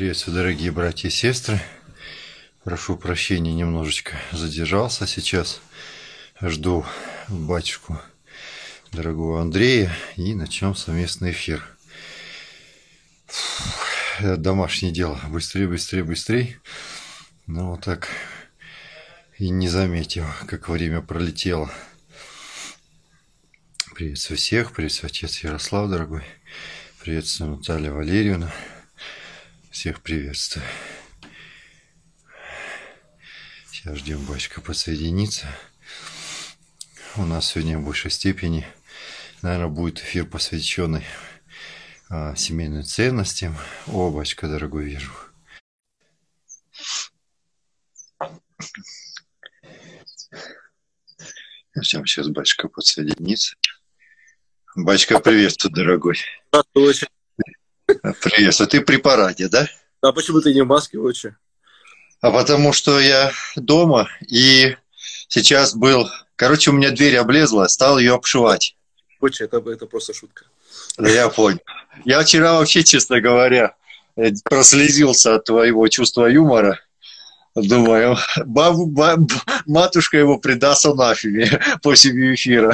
Приветствую, дорогие братья и сестры. Прошу прощения, немножечко задержался сейчас. Жду батюшку дорогого Андрея и начнем совместный эфир. Домашнее дело. Быстрее, быстрее, быстрее. Ну вот так и не заметил, как время пролетело. Приветствую всех. Приветствую отец Ярослав, дорогой. Приветствую Наталья Валерьевна. Всех приветствую. Сейчас ждем батюшка подсоединиться. У нас сегодня в большей степени, наверное, будет эфир, посвященный семейным ценностям. О, батюшка дорогой, вижу. Ждем сейчас батюшка подсоединиться. Батюшка, приветствую, дорогой. Здравствуйте. Приветствую. Ты при параде, да? А почему ты не в маске, отче? А потому что я дома, и сейчас был... Короче, у меня дверь облезла, стал ее обшивать. Отче, это просто шутка. Да я понял. Я вчера вообще, честно говоря, прослезился от твоего чувства юмора. Думаю, матушка его предаст анафеме после эфира.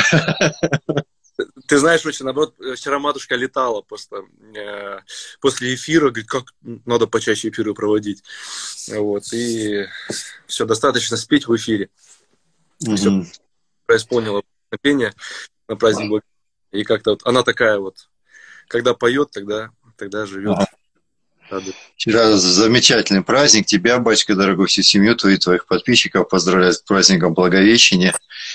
Ты знаешь, очень наоборот, вчера матушка летала просто после эфира, говорит, как надо почаще эфиры проводить. Вот, и все, достаточно спеть в эфире. Все, исполнила пение на праздник Бога. И как-то вот она такая вот, когда поет, тогда живет. Вчера замечательный праздник. Тебя, батюшка дорогой, всю семью твоих подписчиков поздравляю с праздником Благовещения.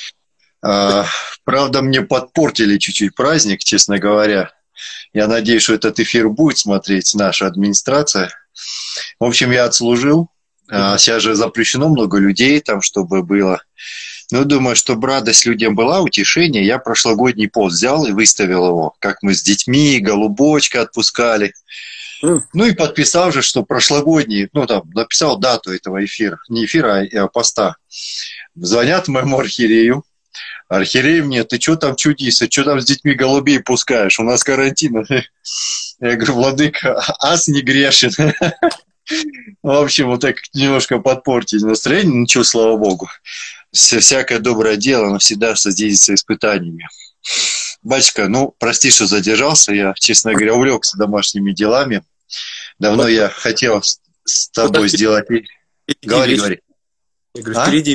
Правда, мне подпортили чуть-чуть праздник, честно говоря. Я надеюсь, что этот эфир будет смотреть наша администрация. В общем, я отслужил. Сейчас же запрещено много людей там, чтобы было. Ну, думаю, чтобы радость людям была, утешение. Я прошлогодний пост взял и выставил его, как мы с детьми, голубочка отпускали. Ну и подписал же, что прошлогодний, там написал дату этого эфира, не эфира, а поста. Звонят моему архиерею. Архиерей мне, ты что там чудишься, что там с детьми голубей пускаешь, у нас карантин. Я говорю, владыка, ас не грешен. В общем, вот так немножко подпортить настроение, ничего, слава богу. Всякое доброе дело, оно всегда содействует испытаниями. Батюшка, прости, что задержался, я, честно говоря, увлекся домашними делами. Давно я хотел с тобой сделать... Говори. Я говорю,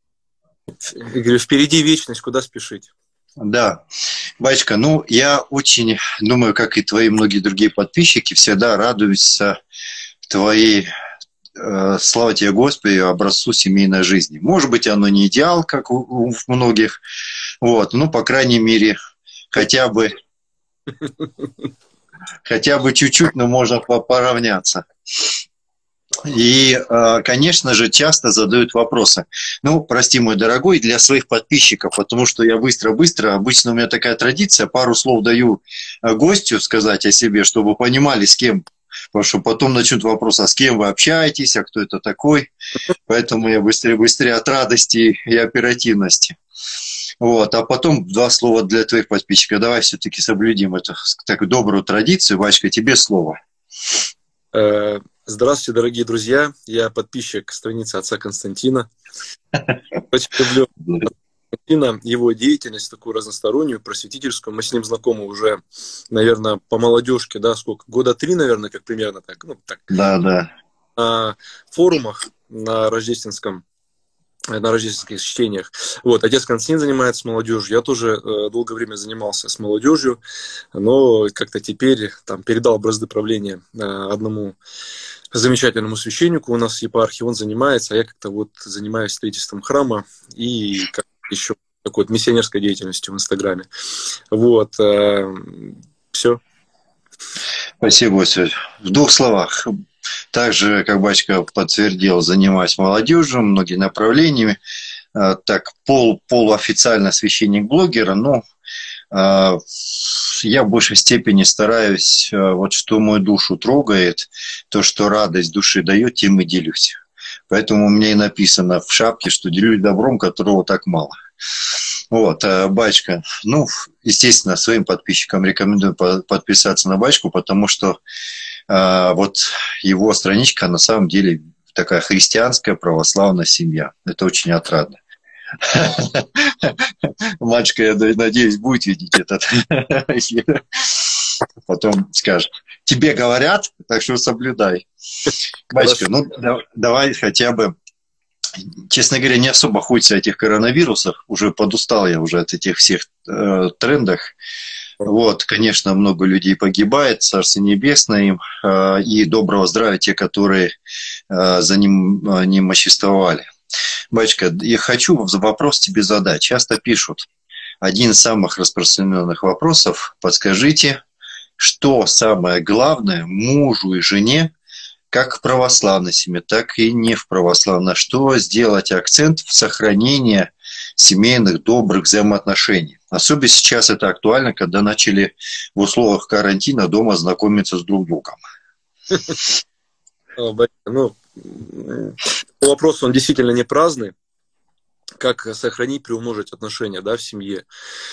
впереди вечность, куда спешить? Да. Батюшка, я очень думаю, как и твои многие другие подписчики, всегда радуются твоей, слава тебе, Господи, образцу семейной жизни. Может быть, оно не идеал, как у многих, по крайней мере, хотя бы чуть-чуть, но можно поравняться. И, конечно же, часто задают вопросы. Прости, мой дорогой, для своих подписчиков, потому что я быстро-быстро, обычно у меня такая традиция, пару слов даю гостю сказать о себе, чтобы понимали, с кем, потому что потом начнут вопросы, а с кем вы общаетесь, а кто это такой. Поэтому я быстрее от радости и оперативности. А потом два слова для твоих подписчиков. Давай все-таки соблюдим эту такую добрую традицию. Батюшка, тебе слово. Здравствуйте, дорогие друзья. Я подписчик страницы отца Константина. Очень люблю Константина, его деятельность такую разностороннюю, просветительскую. Мы с ним знакомы уже, наверное, по молодежке, сколько? Года 3, наверное, как примерно так. Да. На форумах на рождественских чтениях. Отец Константин занимается молодежью. Я тоже долгое время занимался с молодежью, но как-то теперь передал бразды правления одному замечательному священнику у нас в епархии. Он занимается, а я как-то занимаюсь строительством храма и еще такой миссионерской деятельностью в Инстаграме. Все. Спасибо, Василий. В двух словах. Также, как батюшка подтвердил, занимаюсь молодежью, многими направлениями. Так, полуофициально священник-блогера, но я в большей степени стараюсь, что мою душу трогает, то, что радость души дает, тем и делюсь. Поэтому у меня и написано в шапке, что делюсь добром, которого так мало. Батюшка, естественно, своим подписчикам рекомендую подписаться на батюшку, потому что вот его страничка на самом деле такая христианская православная семья. Это очень отрадно. Мальчика, я надеюсь, будет видеть этот эфир. Потом скажет: тебе говорят, так что соблюдай. Мальчика, ну давай хотя бы. Честно говоря, не особо хочется этих коронавирусов. Уже подустал я уже от этих всех трендах. Вот, конечно, много людей погибает, Царствие Небесное им, и доброго здравия те, которые за ним немоществовали. Батюшка, я хочу вопрос тебе задать. Часто пишут, один из самых распространенных вопросов: подскажите, что самое главное мужу и жене, как в православной семье, так и не в православной, на что сделать акцент в сохранении семейных добрых взаимоотношений. Особенно сейчас это актуально, когда начали в условиях карантина дома знакомиться с друг другом. Ну, вопрос, он действительно не праздный. Как сохранить, приумножить отношения, да, в семье.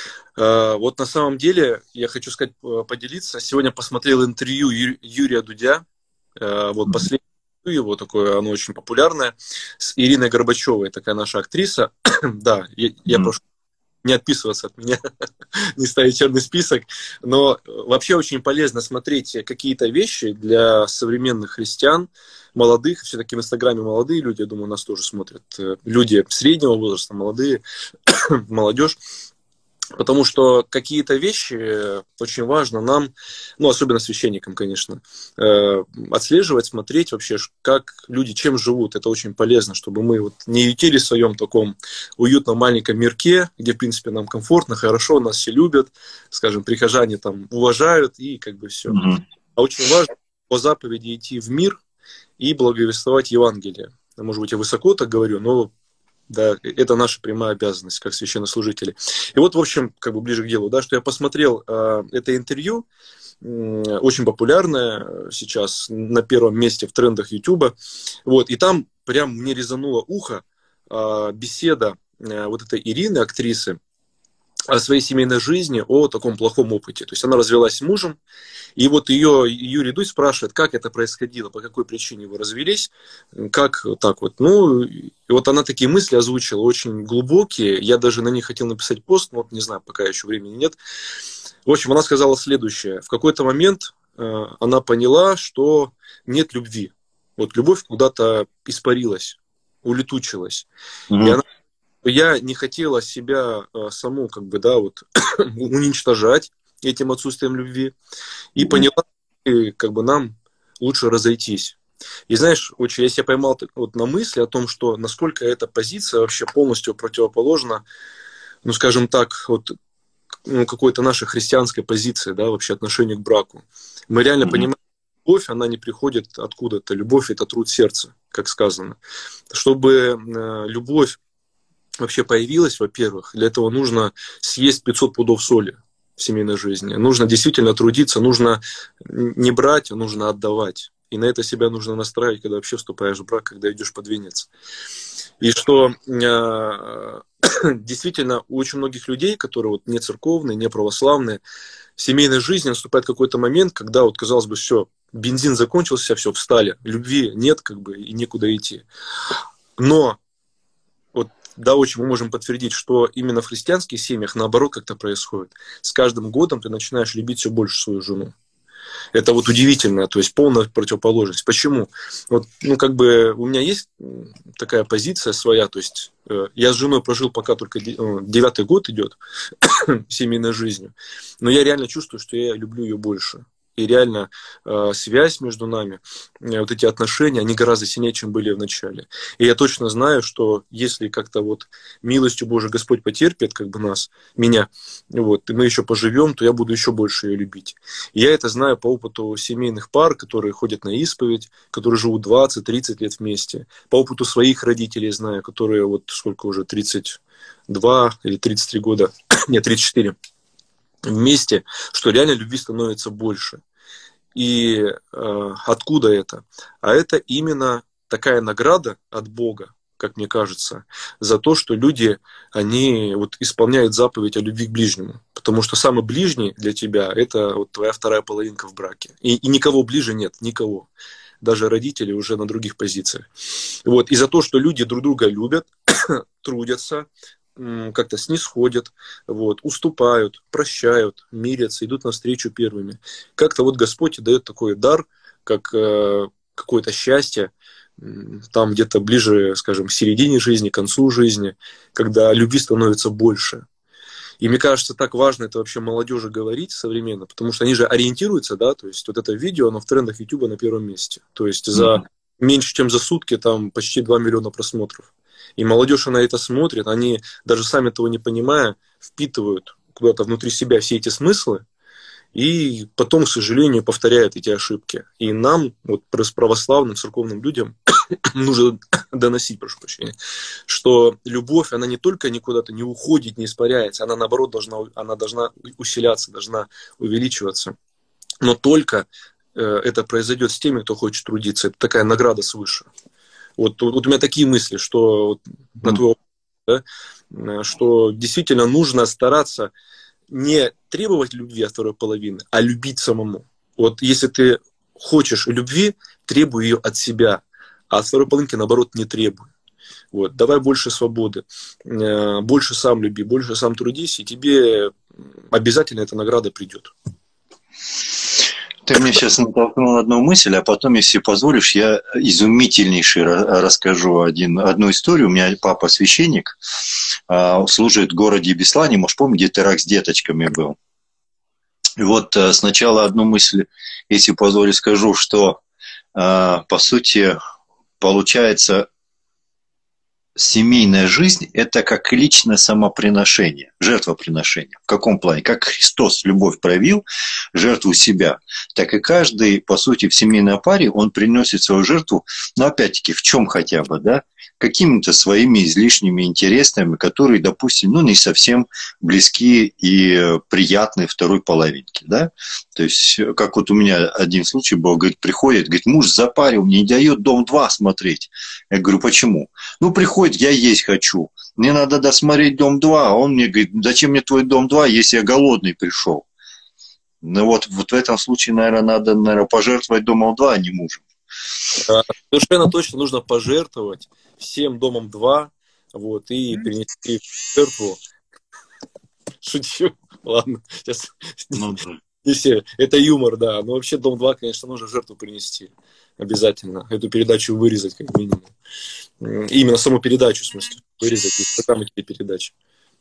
Вот на самом деле, я хочу сказать, поделиться. Сегодня посмотрел интервью Юрия Дудя. Вот последнее интервью его, такое, оно очень популярное, с Ириной Горбачевой, такая наша актриса. Да, я прошу не отписываться от меня, не ставить черный список, но вообще очень полезно смотреть какие-то вещи для современных христиан, молодых, все-таки в Инстаграме молодые люди, я думаю, нас тоже смотрят, люди среднего возраста, молодые, молодежь, потому что какие-то вещи очень важно нам, ну, особенно священникам, конечно, отслеживать, смотреть вообще, как люди чем живут. Это очень полезно, чтобы мы вот не ютились в своем таком уютном маленьком мирке, где, в принципе, нам комфортно, хорошо, нас все любят, скажем, прихожане там уважают, и как бы все. А очень важно по заповеди идти в мир и благовествовать Евангелие. Может быть, я высоко так говорю, но да, это наша прямая обязанность, как священнослужители. И вот, в общем, как бы ближе к делу, да, что я посмотрел это интервью, очень популярное сейчас, на первом месте в трендах Ютуба. Вот, и там прям мне резануло ухо беседа вот этой Ирины, актрисы, о своей семейной жизни, о таком плохом опыте. То есть она развелась с мужем, и вот ее Юрий Дудь спрашивает, как это происходило, по какой причине вы развелись, как так вот. Ну, и вот она такие мысли озвучила, очень глубокие, я даже на них хотел написать пост, но вот не знаю, пока еще времени нет. В общем, она сказала следующее: в какой-то момент она поняла, что нет любви. Вот любовь куда-то испарилась, улетучилась. И она я не хотела себя саму, как бы, да, вот, уничтожать этим отсутствием любви. И поняла, как бы, нам лучше разойтись. И знаешь, очень, я себя поймал вот на мысли о том, что насколько эта позиция вообще полностью противоположна, ну, скажем так, вот, ну, какой-то нашей христианской позиции, да, вообще отношению к браку. Мы реально понимаем, что любовь, она не приходит откуда-то. Любовь – это труд сердца, как сказано. Чтобы любовь вообще появилась, во-первых, для этого нужно съесть 500 пудов соли в семейной жизни. Нужно действительно трудиться, нужно не брать, а нужно отдавать. И на это себя нужно настраивать, когда вообще вступаешь в брак, когда идешь под венец. И что действительно у очень многих людей, которые вот не церковные, не православные, в семейной жизни наступает какой-то момент, когда вот, казалось бы, все, бензин закончился, все, встали, любви нет, как бы, и некуда идти. Но вот да, очень мы можем подтвердить, что именно в христианских семьях наоборот как-то происходит. С каждым годом ты начинаешь любить все больше свою жену. Это вот удивительно, то есть полная противоположность. Почему? Вот, ну, как бы у меня есть такая позиция своя, то есть я с женой прожил пока только 9-й год идет семейной жизнью, но я реально чувствую, что я люблю ее больше. И реально связь между нами, вот эти отношения, они гораздо сильнее, чем были в начале. И я точно знаю, что если как-то вот милостью Божией Господь потерпит как бы меня, вот, и мы еще поживем, то я буду еще больше ее любить. И я это знаю по опыту семейных пар, которые ходят на исповедь, которые живут 20-30 лет вместе. По опыту своих родителей знаю, которые вот сколько уже, 32 или 33 года, нет, 34 вместе, что реально любви становится больше. И откуда это? А это именно такая награда от Бога, как мне кажется, за то, что люди, они вот исполняют заповедь о любви к ближнему. Потому потому что самый ближний для тебя – это вот твоя вторая половинка в браке. И никого ближе нет, никого. Даже родители уже на других позициях. Вот. И за то, что люди друг друга любят, трудятся, как-то снисходят, вот, уступают, прощают, мирятся, идут навстречу первыми. Как-то вот Господь дает такой дар, как какое-то счастье, там где-то ближе, скажем, к середине жизни, к концу жизни, когда любви становится больше. И мне кажется, так важно это вообще молодежи говорить современно, потому что они же ориентируются, да, то есть вот это видео, оно в трендах YouTube на первом месте. То есть за меньше, чем за сутки там почти 2 миллиона просмотров. И молодежь, она это смотрит, они, даже сами того не понимая, впитывают куда-то внутри себя все эти смыслы, и потом, к сожалению, повторяют эти ошибки. И нам, вот православным, церковным людям, нужно доносить, прошу прощения, что любовь, она не только никуда-то не уходит, не испаряется, она, наоборот, должна усиляться, должна увеличиваться. Но только это произойдет с теми, кто хочет трудиться. Это такая награда свыше. Вот у меня такие мысли, что на твой вопрос, да, что действительно нужно стараться не требовать любви от второй половины, а любить самому. Вот если ты хочешь любви, требуй ее от себя, а от второй половинки, наоборот, не требуй. Вот. Давай больше свободы, больше сам люби, больше сам трудись, и тебе обязательно эта награда придет. Ты мне сейчас натолкнул одну мысль, а потом, если позволишь, я изумительнейший расскажу одну историю. У меня папа священник, служит в городе Беслане, может, помните, где теракт с деточками был. И вот сначала одну мысль, если позволишь, скажу, что, по сути, получается, семейная жизнь – это как личное самоприношение, жертвоприношение. В каком плане? Как Христос любовь проявил, жертву себя, так и каждый, по сути, в семейной паре, он приносит свою жертву, но опять-таки, в чем хотя бы, да? Какими-то своими излишними интересами, которые, допустим, не совсем близки и приятны второй половинке, да? То есть, как вот у меня один случай был, говорит, приходит, говорит, муж запарил, не дает «Дом-2» смотреть. Я говорю, почему? Приходит, я есть хочу, мне надо досмотреть «Дом-2», а он мне говорит, зачем мне твой «Дом-2», если я голодный пришел? Вот в этом случае, наверное, надо пожертвовать «Домом-2», а не мужем. Совершенно точно нужно пожертвовать всем «Домом-2», вот, и перенести в жертву. Шучу. Ладно, сейчас. Это юмор, да. Но вообще «Дом-2», конечно, нужно в жертву принести. Обязательно. Эту передачу вырезать, как минимум. Именно саму передачу, в смысле, вырезать из программы телепередач.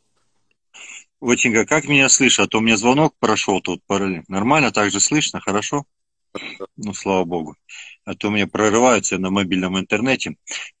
Вотенька, как меня слышно? А то у меня звонок прошел тут параллельно. Нормально, так же слышно, хорошо? Слава богу. А то меня прорываются на мобильном интернете.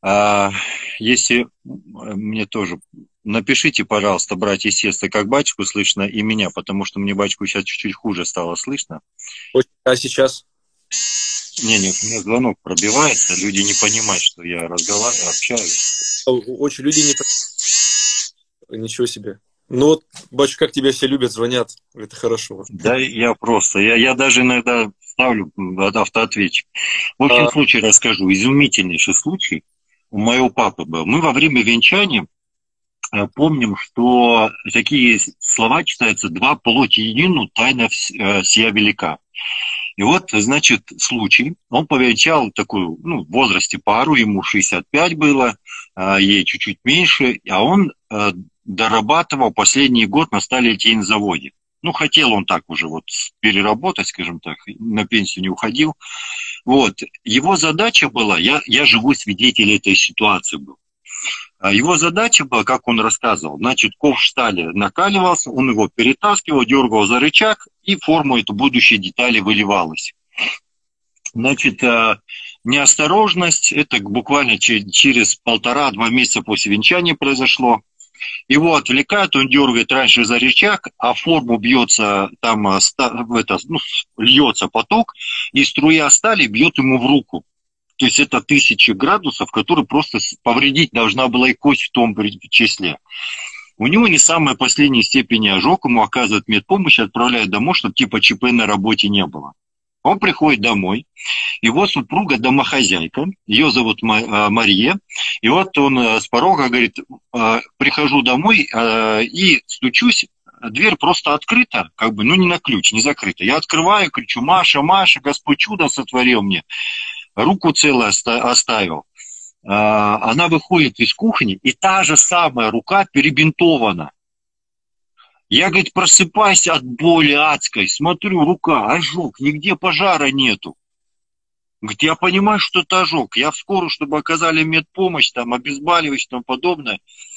Если мне тоже... Напишите, пожалуйста, братья и сестры, как батюшку слышно и меня, потому что мне батюшку сейчас чуть-чуть хуже стало слышно. А сейчас? Не, у меня звонок пробивается, люди не понимают, что я разговариваю, общаюсь. Очень люди не понимают. Ничего себе. Ну вот, батюшка, как тебя все любят, звонят, это хорошо. Да, я даже иногда ставлю автоответчик. В общем случае расскажу, изумительнейший случай у моего папы был. Мы во время венчания помним, что такие слова читаются: «Два плоть едину, тайна сия велика». И вот, значит, случай. Он повенчал такую, в возрасте пару, ему 65 было, ей чуть-чуть меньше, а он дорабатывал последний год на сталелитейном-заводе. Хотел он так уже переработать, скажем так, на пенсию не уходил. Вот. Его задача была, я живой свидетель этой ситуации был. Его задача была, как он рассказывал, значит, ковш стали накаливался, он его перетаскивал, дергал за рычаг, и форму эту будущей детали выливалась. Значит, неосторожность, это буквально через 1,5-2 месяца после венчания произошло. Его отвлекают, он дергает раньше за рычаг, а форму бьется, там льется поток, и струя стали бьет ему в руку. То есть это 1000 градусов, которые просто повредить должна была и кость в том числе. У него не самая последняя степень ожог, ему оказывают медпомощь, отправляют домой, чтобы типа ЧП на работе не было. Он приходит домой, его супруга домохозяйка, ее зовут Мария, и вот он с порога говорит, прихожу домой и стучусь, дверь просто открыта, как бы, ну не на ключ, не закрыта. Я открываю, кричу: Маша, Маша, Господь чудо сотворил мне, руку целую оставил. Она выходит из кухни, и та же самая рука перебинтована. Я, говорит, просыпаюсь от боли адской, смотрю, рука, ожог, нигде пожара нету. Говорит, я понимаю, что это ожог. Я в скорую, чтобы оказали медпомощь, там, обезболивающее и тому подобное.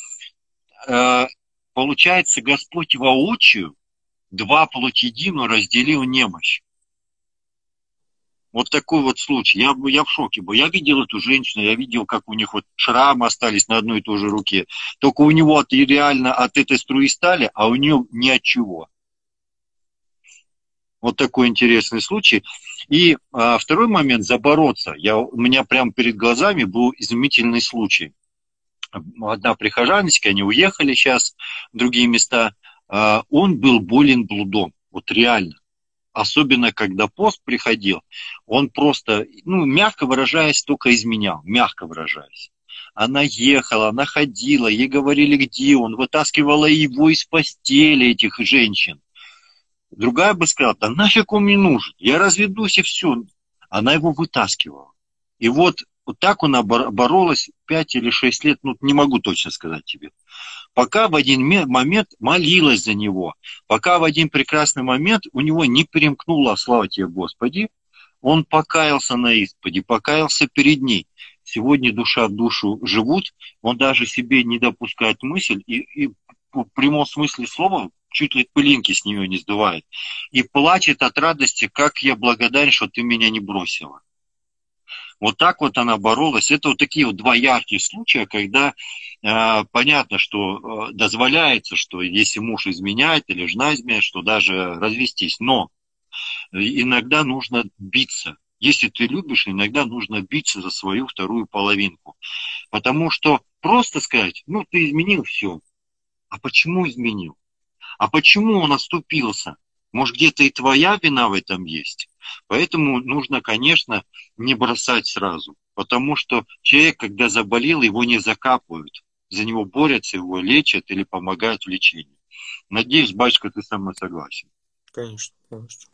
Получается, Господь воочию два плоть единую разделил немощь. Вот такой вот случай. Я в шоке был. Я видел эту женщину, я видел, как у них вот шрамы остались на одной и той же руке. Только у него реально от этой струи стали, а у нее ни от чего. Вот такой интересный случай. И второй момент, забороться. У меня прямо перед глазами был изумительный случай. Одна прихожаночка, они уехали сейчас в другие места. Он был болен блудом. Вот реально. Особенно, когда пост приходил, он просто, ну, мягко выражаясь, только изменял, мягко выражаясь. Она ехала, она ходила, ей говорили, где он, вытаскивала его из постели, этих женщин. Другая бы сказала, да нафиг он мне нужен, я разведусь и все. Она его вытаскивала. И вот так она боролась 5 или 6 лет, ну, не могу точно сказать тебе. Пока в один момент молилась за него, пока в один прекрасный момент у него не перемкнуло, слава тебе, Господи, он покаялся на исповеди, покаялся перед ней. Сегодня душа в душу живут, он даже себе не допускает мысль, и в прямом смысле слова чуть ли пылинки с нее не сдувает. И плачет от радости, как я благодарен, что ты меня не бросила. Вот так вот она боролась. Это вот такие вот два ярких случая, когда понятно, что дозволяется, что если муж изменяет или жена изменяет, что даже развестись. Но иногда нужно биться. Если ты любишь, иногда нужно биться за свою вторую половинку. Потому что просто сказать, ну ты изменил, все. А почему изменил? А почему он оступился? Может, где-то и твоя вина в этом есть? Поэтому нужно, конечно, не бросать сразу. Потому что человек, когда заболел, его не закапывают. За него борются, его лечат или помогают в лечении. Надеюсь, батюшка, ты со мной согласен. Конечно, конечно.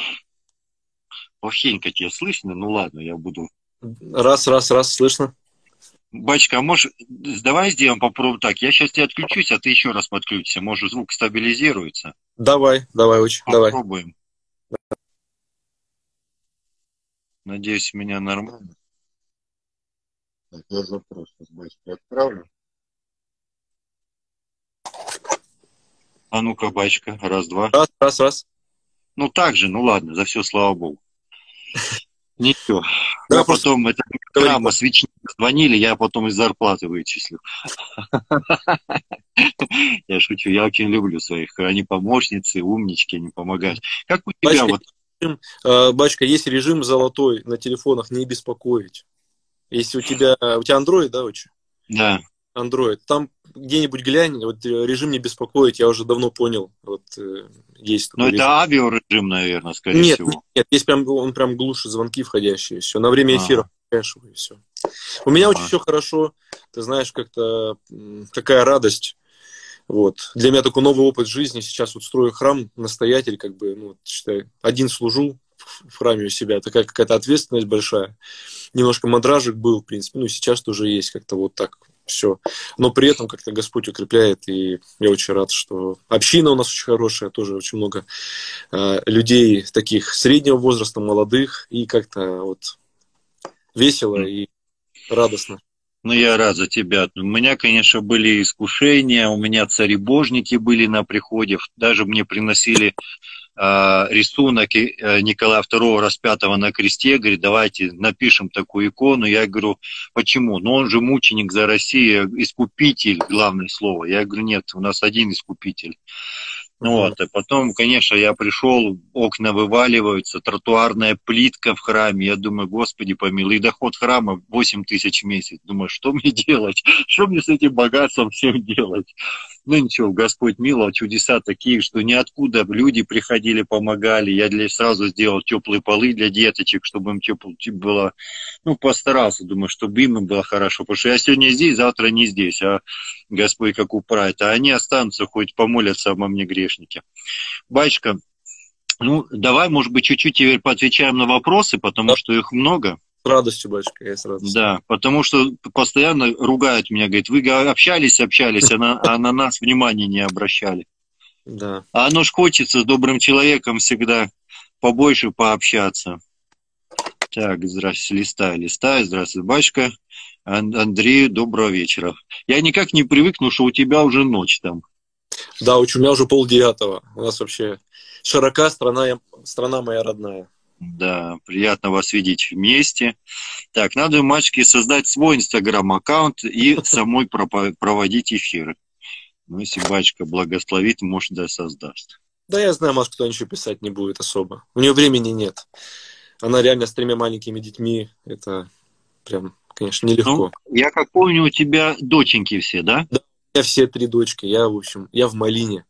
Плохенько тебя слышно, ну ладно, я буду... Раз, слышно. Батюшка, а может, давай сделаем, попробуем так. Я сейчас тебя отключусь, а ты еще раз подключишься. Может, звук стабилизируется. Давай, очень, давай. Попробуем. Надеюсь, меня нормально. Так, я запрос с батюшкой отправлю. А ну-ка, батюшка, раз, два. Раз. Ну так же, ну ладно, за все слава Богу. Ничего. Да, я потом, это программа свечники звонили, я потом из зарплаты вычислю. Я шучу, я очень люблю своих. Они помощницы, умнички, они помогают. Как у тебя вот... Батюшка, есть режим золотой на телефонах не беспокоить. Если у тебя Android, да, очень? Да. Android. Там где-нибудь глянь, вот режим не беспокоить, я уже давно понял. Вот есть. Но это авиарежим, наверное, скорее всего. Нет, есть он прям глушит звонки входящие, все. На время эфира и все. У меня очень все хорошо. Ты знаешь, как-то какая радость. Вот. Для меня такой новый опыт жизни. Сейчас вот строю храм, настоятель, как бы, ну, считай, один служу в храме у себя. Такая какая-то ответственность большая. Немножко мандражик был, в принципе. Ну, сейчас тоже есть как-то вот так все. Но при этом как-то Господь укрепляет. И я очень рад, что община у нас очень хорошая. Тоже очень много людей таких среднего возраста, молодых. И как-то вот весело и радостно. Ну, я рад за тебя. У меня, конечно, были искушения, у меня царебожники были на приходе, даже мне приносили рисунок Николая II распятого на кресте, говорит, давайте напишем такую икону. Я говорю, почему? Ну, он же мученик за Россию, искупитель, главное слово. Я говорю, нет, у нас один искупитель. Вот, и потом, конечно, я пришел, окна вываливаются, тротуарная плитка в храме. Я думаю, Господи помилуй, и доход храма 8 тысяч в месяц. Думаю, что мне делать? Что мне с этим богатством всем делать? Ну ничего, Господь миловал, чудеса такие, что ниоткуда люди приходили, помогали. Я сразу сделал теплые полы для деточек, чтобы им тепло было. Ну, постарался, думаю, чтобы им было хорошо. Потому что я сегодня здесь, завтра не здесь, а Господь как управит. А они останутся, хоть помолятся обо мне грешным. грешники. Батюшка, ну, давай, может быть, чуть-чуть теперь поотвечаем на вопросы, потому что их много. С радостью, батюшка, я с радостью. Да, потому что постоянно ругают меня, говорят, вы общались, а на нас внимания не обращали. Да. А оно ж хочется с добрым человеком всегда побольше пообщаться. Так, здравствуйте, листаю. Здравствуйте, батюшка. Андрей, доброго вечера. Я никак не привыкну, что у тебя уже ночь там. Да, у меня уже 8:30. У нас вообще широка страна моя родная. Да, приятно вас видеть вместе. Так, надо, мальчики, создать свой инстаграм-аккаунт и самой проводить эфиры. Ну, если батюшка благословит, может, да, создаст. Да, я знаю, может, кто ничего писать не будет особо. У нее времени нет. Она реально с 3 маленькими детьми. Это прям, конечно, нелегко. Ну, я как помню, у тебя доченьки все, да? Да, у меня все 3 дочки. Я в Малине.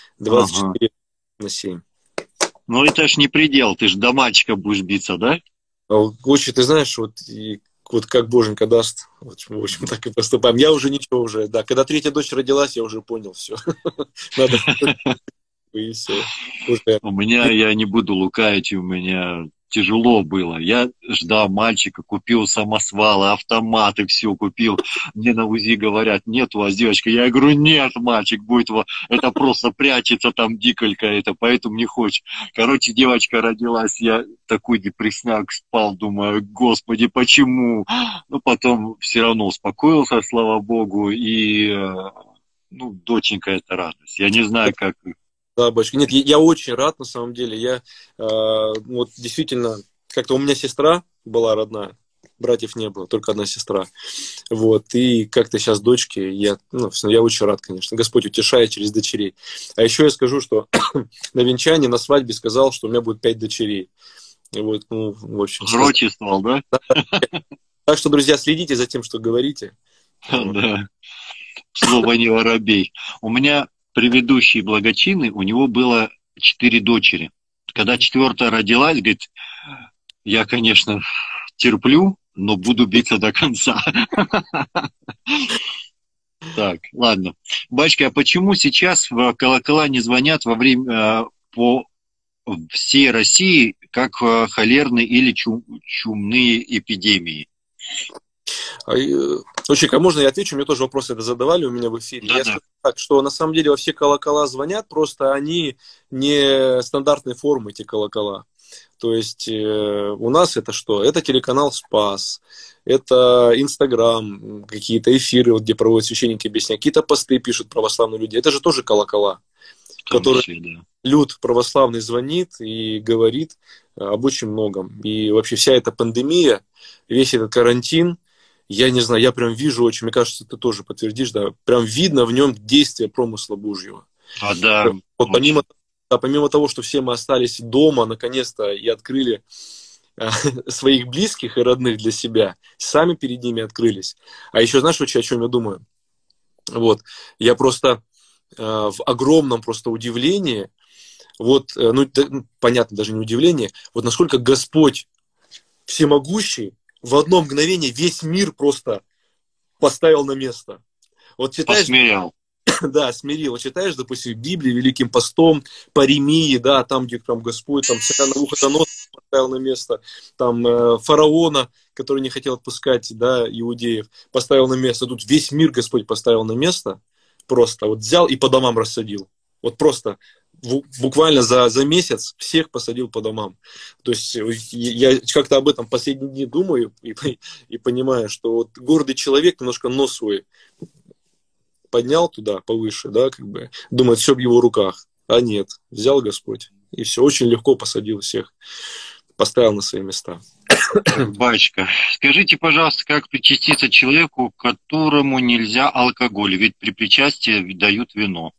24/7. Ну, это ж не предел, ты ж до мальчика будешь биться, да? Очень, ты знаешь, вот как Боженька даст, в общем, так и поступаем. Я уже ничего уже, да. Когда 3-я дочь родилась, я уже понял все. Надо и все. У меня, я не буду лукавить, у меня тяжело было. Я ждал мальчика, купил самосвалы, автоматы, все купил. Мне на УЗИ говорят, нет у вас девочка. Я говорю, нет, мальчик будет, это просто прячется там диколька, это поэтому не хочет. Короче, девочка родилась, я такой депрессняк спал, думаю, господи, почему? Ну, потом все равно успокоился, слава богу, и, ну, доченька, это радость. Я не знаю, как... Да, батюшка. Нет, я очень рад, на самом деле. Я вот действительно, как-то у меня сестра была родная, братьев не было, только одна сестра. Вот, и как-то сейчас дочки, я очень рад, конечно. Господь утешает через дочерей. А еще я скажу, что на венчании, на свадьбе сказал, что у меня будет 5 дочерей. И вот, ну, в общем... Пророчествовал, да? Так что, друзья, следите за тем, что говорите. Да. Слово не воробей. У меня предыдущий благочинный, у него было 4 дочери. Когда 4-я родилась, говорит, я, конечно, терплю, но буду биться до конца. Так, ладно. Батюшка, а почему сейчас в колокола не звонят во время по всей России, как холерные или чумные эпидемии? Очень, можно я отвечу? Мне тоже вопросы это задавали у меня в эфире. Да, я скажу так, что на самом деле во все колокола звонят, просто они не стандартной формы, эти колокола. То есть у нас это что? Это телеканал «Спас», это Инстаграм, какие-то эфиры, вот, где проводят священники объясняют, какие-то посты пишут православные люди. Это же тоже колокола, которые люд православный звонит и говорит об очень многом. И вообще вся эта пандемия, весь этот карантин, я не знаю, я прям вижу очень, мне кажется, ты тоже подтвердишь, да, прям видно в нем действие промысла Божьего. Да. Вот помимо того, что все мы остались дома, наконец-то, и открыли своих близких и родных для себя, сами перед ними открылись. А еще знаешь, о чем я думаю? Вот, я просто в огромном просто удивлении, вот, понятно, даже не удивление, вот насколько Господь всемогущий в одно мгновение весь мир просто поставил на место. Вот читаешь, посмирял. Да, смирил. Вот читаешь, допустим, в Библии Великим постом, Паремии, да, там, где там Господь, там, царя Навуходоносора поставил на место, там, фараона, который не хотел отпускать, да, иудеев, поставил на место. Тут весь мир Господь поставил на место, просто вот взял и по домам рассадил. Вот просто буквально за месяц всех посадил по домам. То есть я как-то об этом последние дни думаю и понимаю, что вот гордый человек немножко нос свой поднял туда повыше, да, как бы, думает, все в его руках. А нет, взял Господь. И все, очень легко посадил всех, поставил на свои места. Батюшка, скажите, пожалуйста, как причаститься человеку, которому нельзя алкоголь? Ведь при причастии дают вино.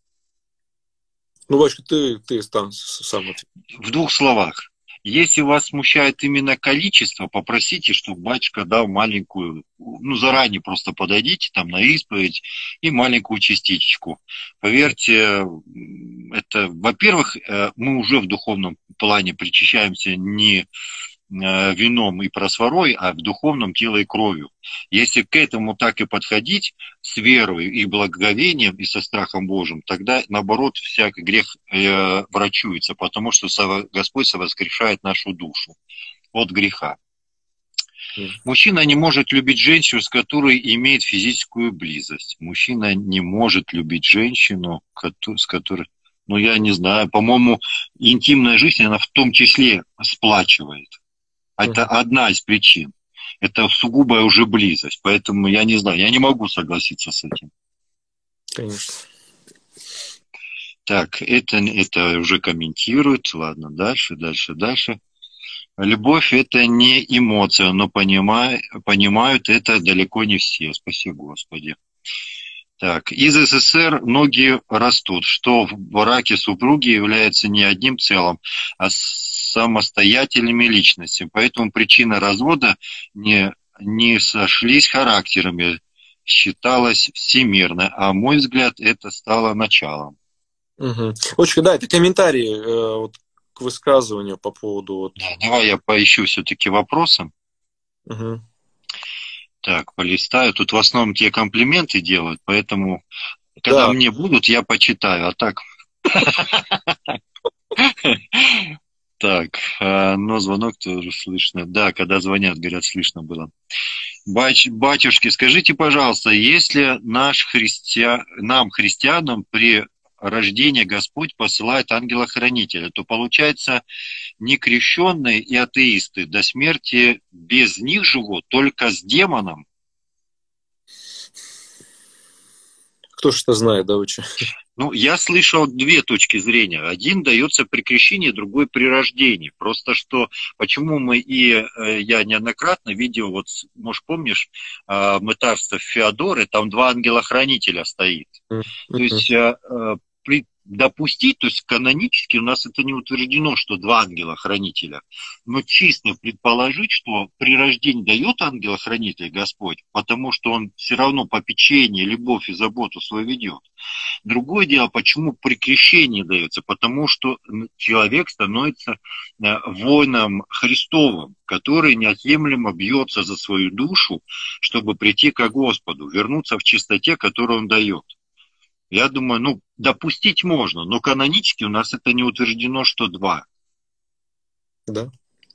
Ну, батюшка, ты там сам ответишь. В 2 словах. Если вас смущает именно количество, попросите, чтобы батюшка дал маленькую, ну, заранее просто подойдите там на исповедь и маленькую частичку. Поверьте, это, во-первых, мы уже в духовном плане причащаемся не вином и просфорой, а в духовном тело и кровью. Если к этому так и подходить с верой и благоговением и со страхом Божьим, тогда, наоборот, всякий грех врачуется, потому что Господь совоскрешает нашу душу от греха. Мужчина не может любить женщину, с которой имеет физическую близость. Мужчина не может любить женщину, с которой, ну, я не знаю, по-моему, интимная жизнь, она в том числе сплачивает. Это одна из причин. Это сугубая уже близость. Поэтому я не знаю, я не могу согласиться с этим. Конечно. Так, это уже комментируют. Ладно, дальше. Любовь – это не эмоция, но понимают это далеко не все. Спасибо, Господи. Так, из СССР многие растут, что в браке супруги являются не одним целым, а самостоятельными личностями. Поэтому причина развода не сошлись характерами, считалась всемирной. А мой взгляд, это стало началом. Угу. Очень, да, это комментарии вот, к высказыванию по поводу... Вот... Да, давай я поищу все-таки вопросы. Угу. Так, полистаю. Тут в основном тебе комплименты делают, поэтому, когда мне будут, я почитаю. А так... Так, но звонок тоже слышно. Да, когда звонят, говорят, слышно было. Батюшки, скажите, пожалуйста, если нам, христианам, при рождении Господь посылает ангела-хранителя, то получается некрещенные и атеисты до смерти без них живут, только с демоном? Кто ж это знает, да, очень? Ну, я слышал две точки зрения. Один дается при крещении, другой при рождении. Просто почему я неоднократно видел, вот, может, помнишь, мытарство Феодоры, там два ангела-хранителя стоит. То есть допустить, то есть канонически у нас это не утверждено, что два ангела-хранителя, но чисто предположить, что при рождении дает ангела-хранителя Господь, потому что он все равно попечение, любовь и заботу свою ведет. Другое дело, почему при крещении дается, потому что человек становится воином Христовым, который неотъемлемо бьется за свою душу, чтобы прийти к Господу, вернуться в чистоте, которую он дает. Я думаю, допустить можно, но канонически у нас это не утверждено, что два. Да.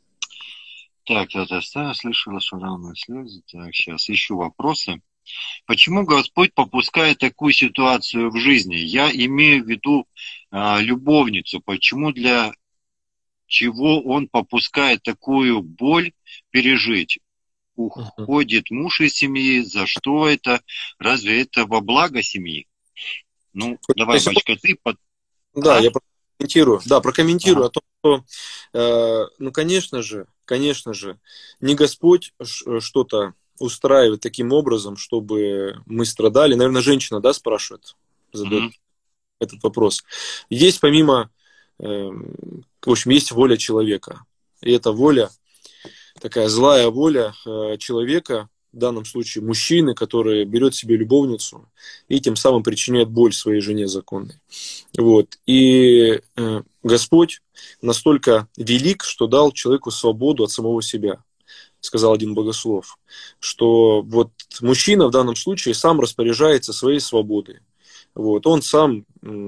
Так, слышала, что равные слезы. Так, сейчас ищу вопросы. Почему Господь попускает такую ситуацию в жизни? Я имею в виду любовницу. Почему, для чего Он попускает такую боль пережить? Уходит муж из семьи. За что это? Разве это во благо семьи? Ну, давай, Бачка, ты... Да, я прокомментирую. Да, прокомментирую о том, что, конечно же, не Господь что-то устраивает таким образом, чтобы мы страдали. Наверное, женщина, да, задает этот вопрос. Есть помимо, в общем, есть воля человека. И эта воля, такая злая воля человека, в данном случае мужчины, который берет себе любовницу и тем самым причиняет боль своей жене законной. Вот. И Господь настолько велик, что дал человеку свободу от самого себя, сказал один богослов, что вот мужчина в данном случае сам распоряжается своей свободой. Вот. Он сам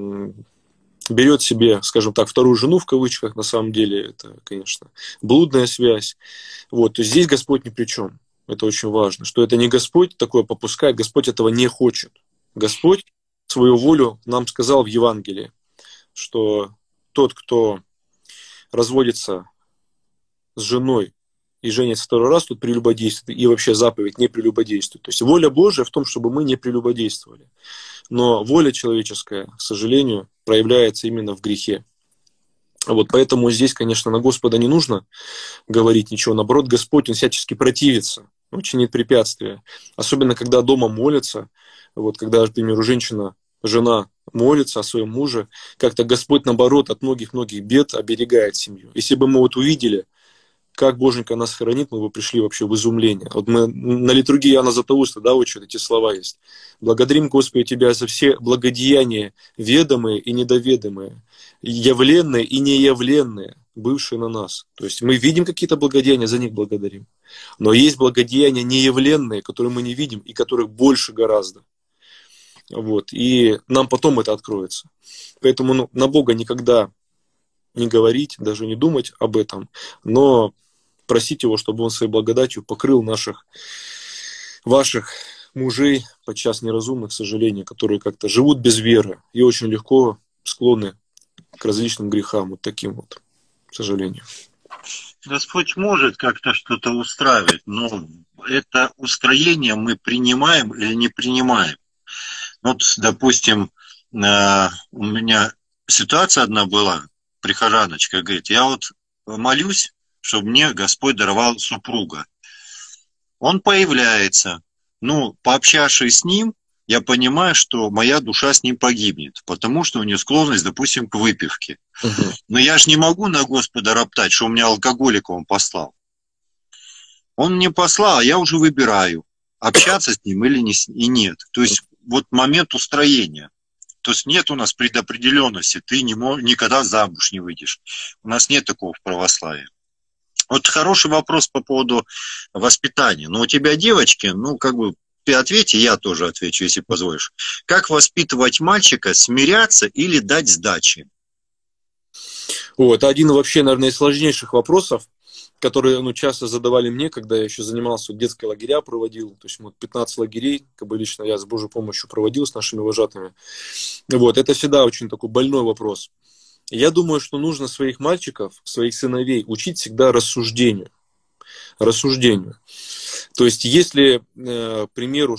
берет себе, скажем так, вторую жену в кавычках, на самом деле это, конечно, блудная связь. Вот. То есть здесь Господь ни при чем. Это очень важно, что это не Господь такое попускает, Господь этого не хочет. Господь свою волю нам сказал в Евангелии, что тот, кто разводится с женой и женится второй раз, тот прелюбодействует, и вообще заповедь не прелюбодействует. То есть воля Божия в том, чтобы мы не прелюбодействовали. Но воля человеческая, к сожалению, проявляется именно в грехе. Вот поэтому здесь, конечно, на Господа не нужно говорить ничего. Наоборот, Господь, Он всячески противится, Он чинит препятствия. Особенно, когда дома молятся, вот когда, к примеру, жена молится о своем муже, как-то Господь, наоборот, от многих-многих бед оберегает семью. Если бы мы вот увидели, как Боженька нас хранит, мы бы пришли вообще в изумление. Вот мы на литургии Иоанна Златоуста, да, учат, эти слова есть. «Благодарим, Господи, Тебя за все благодеяния, ведомые и недоведомые, явленные и неявленные, бывшие на нас. То есть мы видим какие-то благодеяния, за них благодарим. Но есть благодеяния неявленные, которые мы не видим и которых больше гораздо. Вот. И нам потом это откроется. Поэтому на Бога никогда не говорить, даже не думать об этом, но просить Его, чтобы Он своей благодатью покрыл ваших мужей, подчас неразумных, к сожалению, которые как-то живут без веры и очень легко склонны к различным грехам, вот таким вот, к сожалению. Господь может как-то что-то устраивать, но это устроение мы принимаем или не принимаем. Вот, допустим, у меня ситуация одна была, прихожаночка говорит, я вот молюсь, чтобы мне Господь даровал супруга. Он появляется, пообщавшись с ним, я понимаю, что моя душа с ним погибнет, потому что у нее склонность, допустим, к выпивке. Но я же не могу на Господа роптать, что у меня алкоголика Он послал. Он мне послал, а я уже выбираю, общаться с ним или нет. То есть вот момент устроения. То есть нет у нас предопределенности, ты никогда замуж не выйдешь. У нас нет такого в православии. Вот хороший вопрос по поводу воспитания. Но у тебя девочки, ты ответь, и я тоже отвечу, если позволишь. Как воспитывать мальчика, смиряться или дать сдачи? Это один вообще, наверное, из сложнейших вопросов, которые часто задавали мне, когда я еще занимался, детские лагеря проводил. То есть 15 лагерей, лично я с Божьей помощью проводил с нашими вожатыми. Это всегда очень такой больной вопрос. Я думаю, что нужно своих мальчиков, своих сыновей учить всегда рассуждению. То есть, если, к примеру,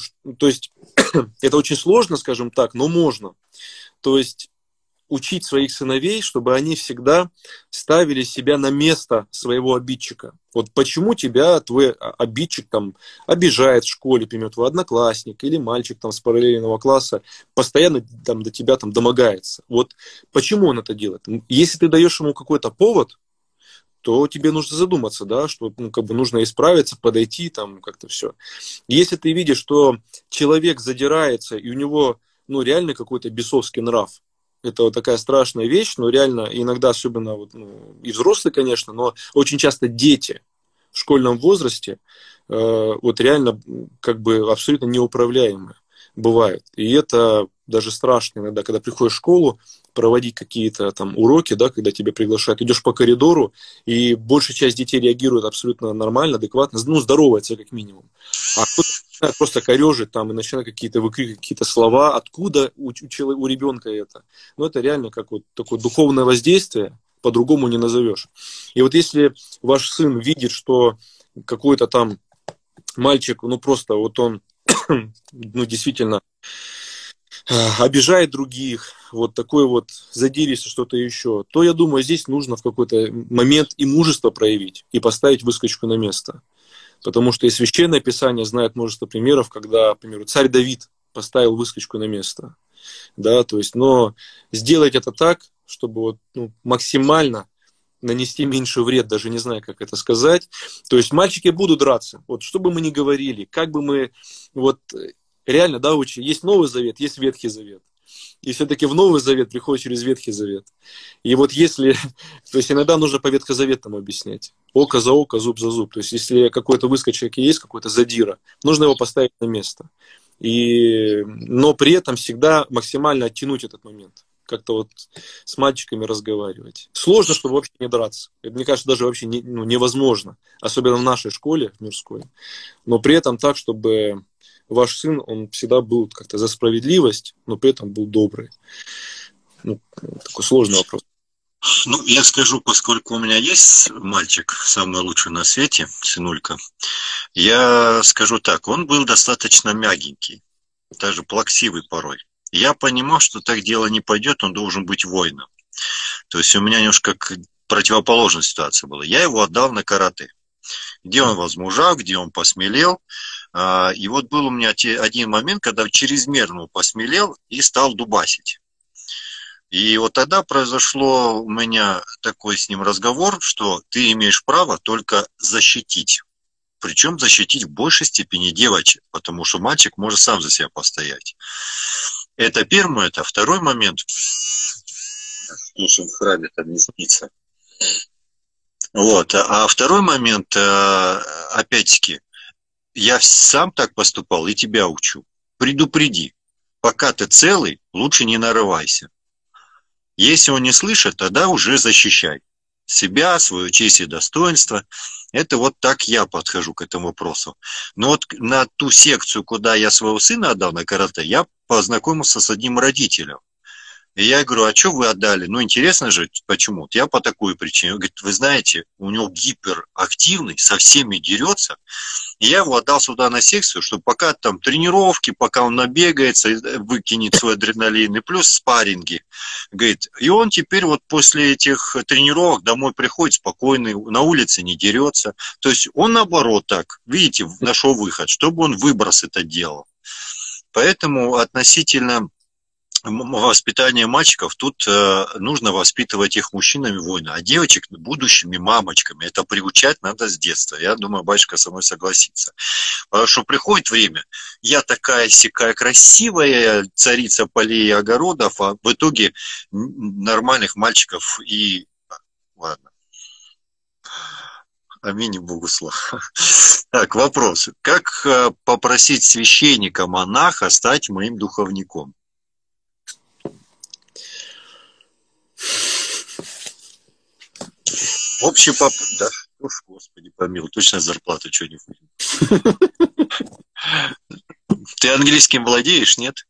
это очень сложно, скажем так, но можно. То есть, учить своих сыновей, чтобы они всегда ставили себя на место своего обидчика. Вот почему тебя твой обидчик обижает в школе, например, твой одноклассник или мальчик с параллельного класса постоянно до тебя домогается. Вот почему он это делает? Если ты даешь ему какой-то повод, то тебе нужно задуматься, да, что нужно исправиться, подойти, как-то все. Если ты видишь, что человек задирается, и у него реально какой-то бесовский нрав, это такая страшная вещь, но реально иногда, особенно и взрослые, конечно, но очень часто дети в школьном возрасте реально абсолютно неуправляемые бывают. И это даже страшно иногда, когда приходишь в школу, проводить какие-то уроки, да, когда тебя приглашают, идешь по коридору, и большая часть детей реагирует абсолютно нормально, адекватно, здоровается как минимум. А кто-то просто корежит и начинает какие-то выкрикивать какие-то слова, откуда у ребенка это. Это реально как такое духовное воздействие, по-другому не назовешь. И если ваш сын видит, что какой-то мальчик, просто он действительно обижает других, такой задиристый, что-то еще, то, я думаю, здесь нужно в какой-то момент и мужество проявить, и поставить выскочку на место. Потому что и Священное Писание знает множество примеров, когда, к примеру, царь Давид поставил выскочку на место. Да, то есть, но сделать это так, чтобы максимально нанести меньший вред, даже не знаю, как это сказать. То есть мальчики будут драться. Что бы мы ни говорили, как бы мы... реально, да, есть Новый Завет, есть Ветхий Завет. И все-таки в Новый Завет приходит через Ветхий Завет. И если... То есть иногда нужно по ветхозаветному объяснять. Око за око, зуб за зуб. То есть если какой-то выскочек есть, какой-то задира, нужно его поставить на место. Но при этом всегда максимально оттянуть этот момент. Как-то с мальчиками разговаривать. Сложно, чтобы вообще не драться. Это, мне кажется, даже вообще невозможно. Особенно в нашей школе, мирской. Но при этом так, чтобы... Ваш сын, он всегда был как-то за справедливость, но при этом был добрый. Такой сложный вопрос. Я скажу, поскольку у меня есть мальчик, самый лучший на свете, сынулька, я скажу так, он был достаточно мягенький, даже плаксивый порой. Я понимал, что так дело не пойдет, он должен быть воином. То есть у меня немножко противоположная ситуация была. Я его отдал на карате. Где он возмужал, где он посмелел. И был у меня один момент, когда чрезмерно посмелел и стал дубасить. И тогда произошло у меня такой с ним разговор, что ты имеешь право только защитить. Причем защитить в большей степени девочек, потому что мальчик может сам за себя постоять. Это первый, это второй момент. Слушай, в храме там не спится. Вот. А второй момент, опять-таки, я сам так поступал и тебя учу. Предупреди. Пока ты целый, лучше не нарывайся. Если он не слышит, тогда уже защищай себя, свою честь и достоинство. Это вот так я подхожу к этому вопросу. Но вот на ту секцию, куда я своего сына отдал на карате, я познакомился с одним родителем. И я говорю, а что вы отдали? Ну, интересно же, почему? Я по такой причине. Он говорит, вы знаете, у него гиперактивный, со всеми дерется. И я его отдал сюда на секцию, чтобы пока там тренировки, пока он набегается, выкинет свой адреналин, и плюс спарринги. Говорит, и он теперь вот после этих тренировок домой приходит спокойный, на улице не дерется. То есть он наоборот так, видите, нашел выход, чтобы он выброс это делал. Поэтому относительно воспитание мальчиков, тут нужно воспитывать их мужчинами воина, а девочек будущими мамочками. Это приучать надо с детства. Я думаю, батюшка со мной согласится. Потому что приходит время, я такая сякая красивая, царица полей и огородов, а в итоге нормальных мальчиков и... Ладно. Аминь и Богу слава. Так, вопрос. Как попросить священника-монаха стать моим духовником? Общий пап... Да, уж, Господи помилуй, точно зарплату что не будет. Ты английским владеешь, нет?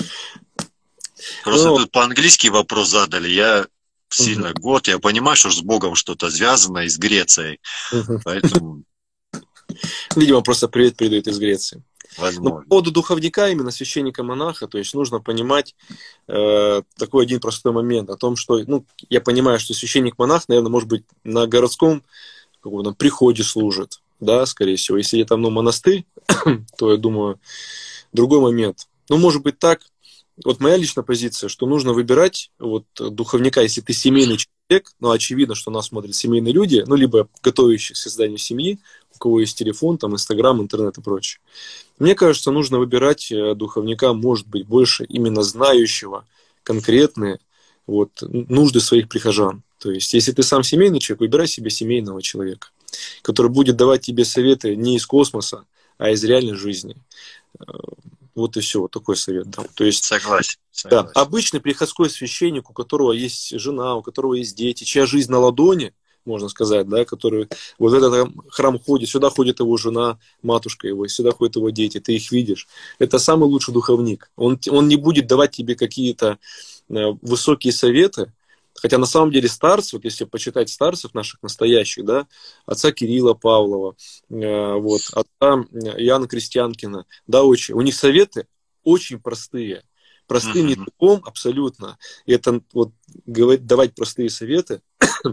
Просто тут по-английски вопрос задали. Я сильно год, я понимаю, что с Богом что-то связано и с Грецией. Поэтому... Видимо, просто привет передают из Греции. Возможно. Но по поводу духовника, именно священника-монаха, то есть нужно понимать такой один простой момент о том, что, ну, я понимаю, что священник-монах, наверное, может быть, на городском каком-то приходе служит, да, скорее всего. Если там, ну, монастырь, то, я думаю, другой момент. Ну, может быть так. Вот моя личная позиция, что нужно выбирать вот духовника, если ты семейный человек, ну, очевидно, что нас смотрят семейные люди, ну, либо готовящие к созданию семьи, у кого есть телефон, там, Инстаграм, интернет и прочее. Мне кажется, нужно выбирать духовника, может быть, больше именно знающего конкретные вот, нужды своих прихожан. То есть, если ты сам семейный человек, выбирай себе семейного человека, который будет давать тебе советы не из космоса, а из реальной жизни. Вот и все, вот такой совет дам. То есть, согласен. Да, обычный приходской священник, у которого есть жена, у которого есть дети, чья жизнь на ладони, можно сказать, да, который вот в этот храм ходит, сюда ходит его жена, матушка его, сюда ходят его дети, ты их видишь. Это самый лучший духовник. Он не будет давать тебе какие-то высокие советы, хотя на самом деле старцы, вот если почитать старцев наших настоящих, да, отца Кирилла Павлова, вот, отца Иоанна Крестьянкина, да, очень, у них советы очень простые. Простым языком абсолютно. И это вот давать простые советы,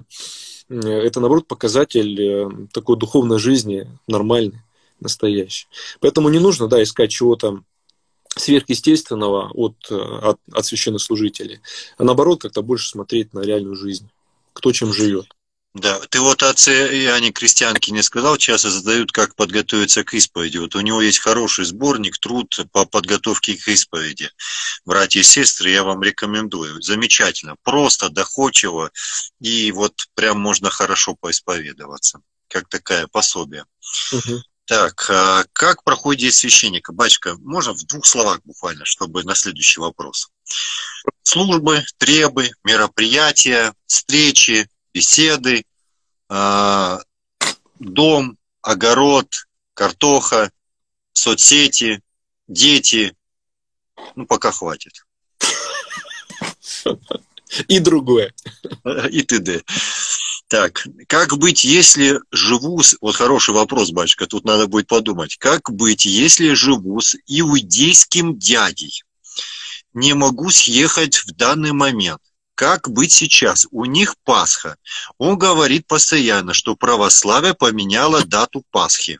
это, наоборот, показатель такой духовной жизни нормальной, настоящей. Поэтому не нужно, да, искать чего-то сверхъестественного от священнослужителей, а наоборот, как-то больше смотреть на реальную жизнь, кто чем живет. Да, ты вот отце Иоанне Крестьянкине сказал, часто задают, как подготовиться к исповеди. Вот у него есть хороший сборник, труд по подготовке к исповеди. Братья и сестры, я вам рекомендую. Замечательно, просто, доходчиво, и вот прям можно хорошо поисповедоваться. Как такое пособие. Так, как проходит день священника? Батюшка, можно в 2 словах буквально, чтобы на следующий вопрос. Службы, требы, мероприятия, встречи, беседы, дом, огород, картоха, соцсети, дети. Ну, пока хватит. И другое. И т.д. Так, как быть, если живу с... Вот хороший вопрос, батюшка, тут надо будет подумать. Как быть, если живу с иудейским дядей? Не могу съехать в данный момент. Как быть сейчас? У них Пасха. Он говорит постоянно, что православие поменяло дату Пасхи.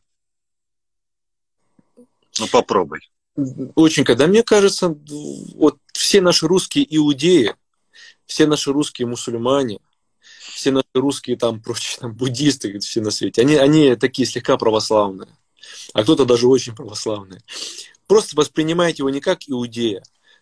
Ну, попробуй. Очень, когда мне кажется, вот все наши русские иудеи, все наши русские мусульмане, все наши русские там прочие там, буддисты, все на свете, они такие слегка православные, а кто-то даже очень православные. Просто воспринимайте его не как иудея,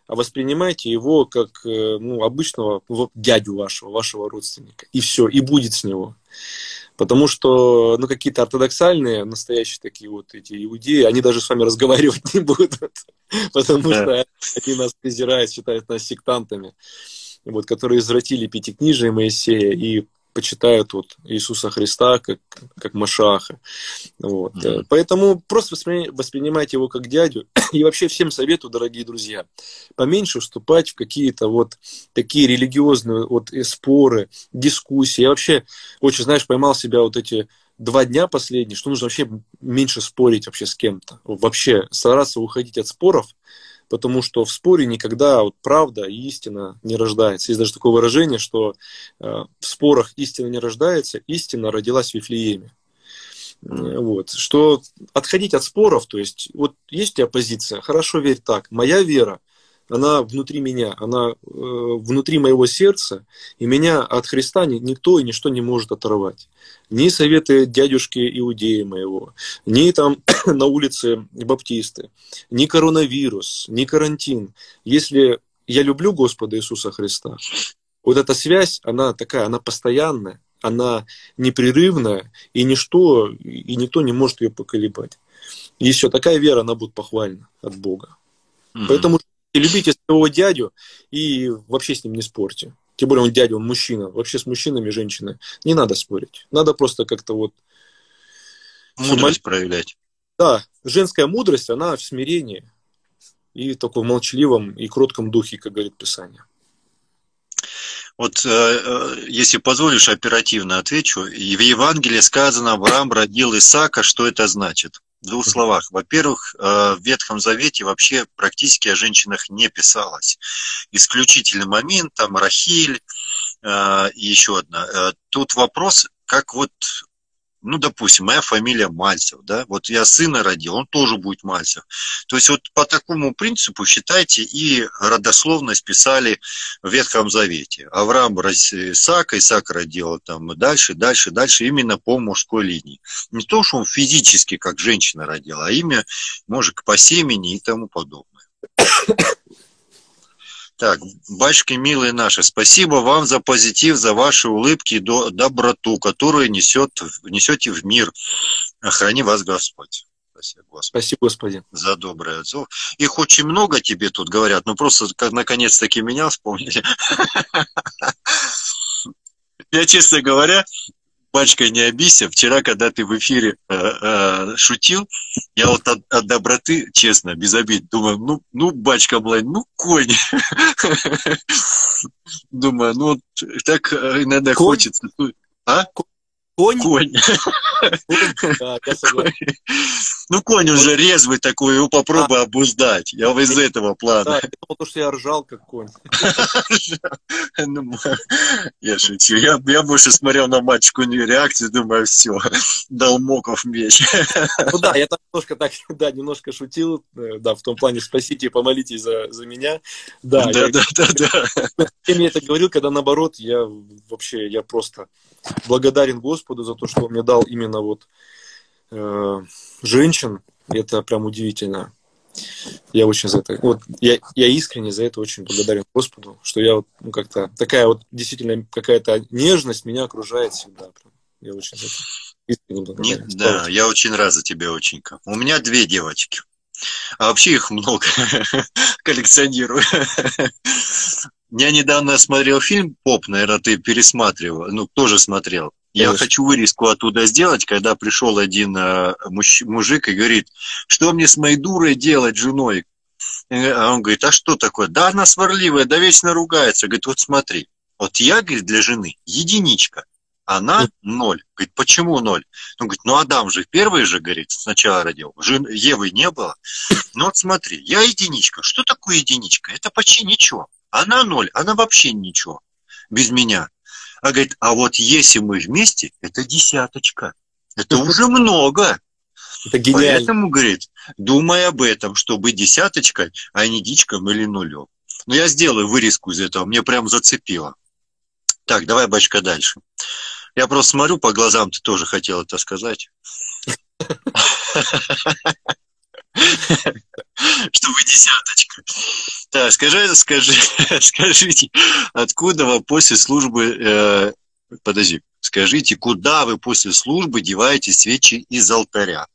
а воспринимайте его как ну, обычного дядю вашего родственника. И все, и будет с него. Потому что ну, какие-то ортодоксальные, настоящие такие вот эти иудеи, они даже с вами разговаривать не будут, потому что они нас презирают, считают нас сектантами, вот, которые извратили Пятикнижие Моисея и почитают вот Иисуса Христа как Машаха. Вот. Поэтому просто воспринимайте его как дядю. И вообще всем советую, дорогие друзья, поменьше вступать в какие-то вот такие религиозные вот споры, дискуссии. Я вообще очень, знаешь, поймал себя вот эти 2 дня последние, что нужно вообще меньше спорить вообще с кем-то. Вообще стараться уходить от споров, потому что в споре никогда вот правда и истина не рождается. Есть даже такое выражение, что в спорах истина не рождается, истина родилась в Вифлееме. Вот. Что отходить от споров, то есть вот есть у тебя позиция, хорошо, верь так, моя вера, она внутри меня, она внутри моего сердца, и меня от Христа никто и ничто не может оторвать. Ни советы дядюшки иудея моего, ни там на улице баптисты, ни коронавирус, ни карантин. Если я люблю Господа Иисуса Христа, вот эта связь, она такая, она постоянная, она непрерывная, и ничто, и никто не может ее поколебать. И все, такая вера, она будет похвальна от Бога. Поэтому любите своего дядю и вообще с ним не спорьте. Тем более он дядя, он мужчина. Вообще с мужчинами, женщины не надо спорить. Надо просто как-то вот... Мудрость проявлять. Да, женская мудрость, она в смирении. И в таком молчаливом и кротком духе, как говорит Писание. Вот, если позволишь, оперативно отвечу. И в Евангелии сказано, Авраам родил Исаака. Что это значит? В 2 словах. Во-первых, в Ветхом Завете вообще практически о женщинах не писалось. Исключительный момент, там Рахиль и еще одна. Тут вопрос, как вот, ну, допустим, моя фамилия Мальцев, да, вот я сына родил, он тоже будет Мальцев. То есть вот по такому принципу, считайте, и родословность писали в Ветхом Завете. Авраам родил Исаака, Исаак родил там дальше, именно по мужской линии. Не то, что он физически как женщина родила, а имя, может, по семени и тому подобное. Так, батюшки милые наши, спасибо вам за позитив, за ваши улыбки и доброту, которую несете в мир. Храни вас Господь. Спасибо, Господи. Спасибо, Господи. За добрый отзыв. Их очень много тебе тут говорят, но просто наконец-таки меня вспомнили. Я, честно говоря, батюшка, не обидься. Вчера, когда ты в эфире шутил, я вот от доброты, честно, без обид, думаю, ну, батюшка, ну, конь. Думаю, ну, так иногда хочется. А? Конь? Конь. Да, я согласен. Ну, конь уже резвый такой, его попробуй обуздать. Я из этого плана. Да, я думал, что я ржал, как конь. Я шучу. Я больше смотрел на матчку реакцию, думаю, все, дал Моков меч. Ну да, я немножко шутил, да, в том плане спасите и помолитесь за меня. Да. Я это говорил, когда наоборот, я просто благодарен Господу за то, что Он мне дал именно вот женщин. Это прям удивительно. Я очень за это, вот я искренне за это очень благодарен Господу, что я вот, ну, как-то такая вот действительно какая-то нежность меня окружает всегда. Прям. Я очень за это искренне благодарен. Да, я очень рад за тебя, оченька. У меня 2 девочки. А вообще их много. Коллекционирую. Я недавно смотрел фильм «Поп», наверное, ты пересматривал, ну, тоже смотрел. Я хочу вырезку оттуда сделать, когда пришел один мужик и говорит, что мне с моей дурой делать, женой? А он говорит, а что такое? Да она сварливая, да вечно ругается. Говорит, вот смотри, вот я, говорит, для жены единичка, она 0. Говорит, почему 0? Он говорит, ну Адам же первый же, говорит, сначала родил, Евы не было. Ну вот смотри, я единичка. Что такое единичка? Это почти ничего. Она 0, она вообще ничего без меня. А говорит, а вот если мы вместе, это 10. Это уже много. Это гениально. Поэтому, говорит, думай об этом, чтобы 10, а не дичком или 0. Но я сделаю вырезку из этого, мне прям зацепило. Так, давай, батюшка, дальше. Я просто смотрю по глазам, ты тоже хотел это сказать. Чтобы десяточка. Так, скажите, откуда вы после службы... Подожди. Скажите, куда вы после службы деваете свечи из алтаря?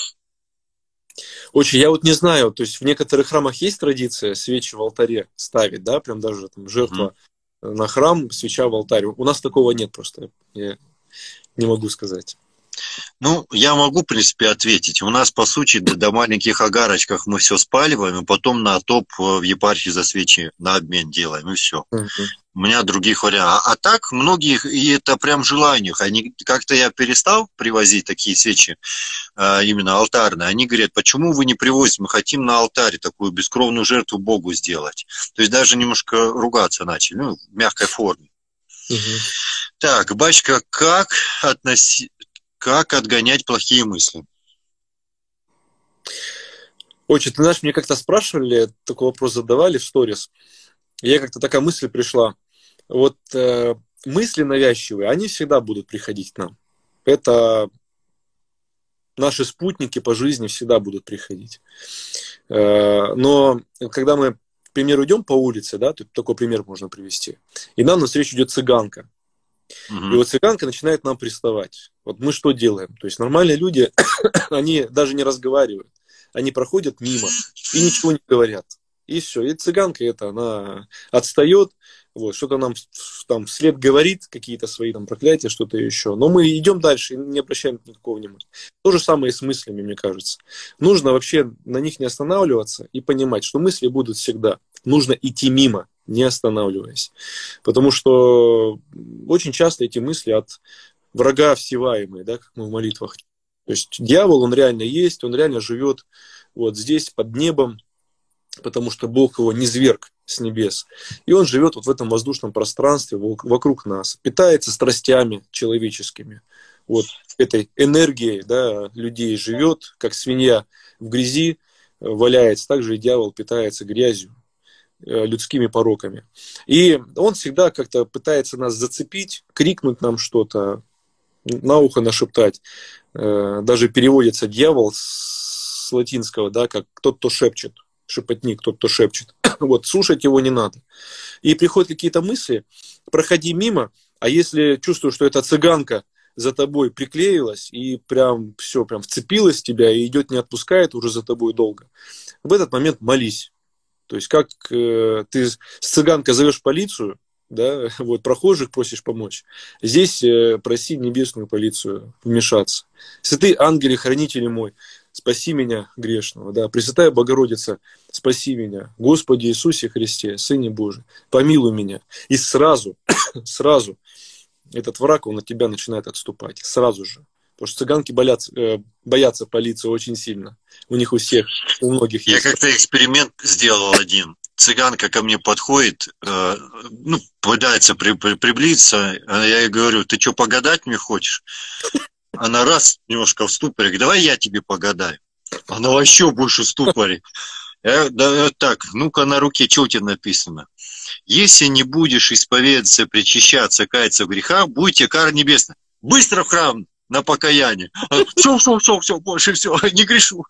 Очень, я вот не знаю, то есть в некоторых храмах есть традиция свечи в алтаре ставить, да, прям даже там жертва на храм, свеча в алтарь. У нас такого нет просто, я не могу сказать. Ну, я могу, в принципе, ответить. У нас, по сути, до маленьких огарочках мы все спаливаем, и потом на топ в епархии за свечи на обмен делаем, и все. У меня других вариантов. А так, многих, и это прям желание. Они, как-то я перестал привозить такие свечи, именно алтарные. Они говорят, почему вы не привозите? Мы хотим на алтаре такую бескровную жертву Богу сделать. То есть даже немножко ругаться начали, ну, в мягкой форме. Так, батюшка, как отгонять плохие мысли? Отче, ты знаешь, мне как-то спрашивали, такой вопрос задавали в сторис. И как-то такая мысль пришла. Вот мысли навязчивые, они всегда будут приходить к нам. Это наши спутники по жизни всегда будут приходить. Но когда мы, к примеру, идем по улице, да, тут такой пример можно привести, и нам навстречу идет цыганка. И вот цыганка начинает нам приставать. Вот мы что делаем? То есть нормальные люди, они даже не разговаривают. Они проходят мимо и ничего не говорят. И все. И цыганка эта, она отстает, вот, что-то нам там вслед говорит, какие-то свои там проклятия, что-то еще. Но мы идем дальше и не обращаем никакого внимания. То же самое и с мыслями, мне кажется. Нужно вообще на них не останавливаться и понимать, что мысли будут всегда. Нужно идти мимо, не останавливаясь. Потому что очень часто эти мысли от врага всеваемые, да, как мы в молитвах. То есть дьявол, он реально есть, он реально живет вот здесь, под небом, потому что Бог его низверг с небес. И он живет вот в этом воздушном пространстве вокруг нас, питается страстями человеческими. Вот этой энергией, да, людей живет, как свинья в грязи валяется, так же и дьявол питается грязью, людскими пороками. И он всегда как-то пытается нас зацепить, крикнуть нам что-то, на ухо нашептать. Даже переводится дьявол с латинского, да, как тот, кто шепчет. Шепотник, тот, кто шепчет. Вот, слушать его не надо. И приходят какие-то мысли, проходи мимо, а если чувствуешь, что эта цыганка за тобой приклеилась и прям все, прям вцепилась в тебя и идет, не отпускает уже за тобой долго, в этот момент молись. То есть как ты с цыганкой зовешь полицию, да, вот прохожих просишь помочь, здесь проси небесную полицию вмешаться. Святый ангеле, хранители мой, спаси меня грешного, да, Пресвятая Богородица, спаси меня, Господи Иисусе Христе, Сыне Божий, помилуй меня. И сразу этот враг, он от тебя начинает отступать, сразу же. Потому что цыганки боятся полиции очень сильно. У них у всех, у многих есть. Я как-то эксперимент сделал один. Цыганка ко мне подходит, ну, пытается приблизиться, а я ей говорю, ты что, погадать мне хочешь? Она раз, немножко в ступоре, говорит, давай я тебе погадаю. Она вообще больше в ступоре. Да, так, ну-ка на руке, что у тебя написано? Если не будешь исповедаться, причащаться, каяться в грехах, будет тебе кара небесная. Быстро в храм на покаяние. Все, больше все, не грешу.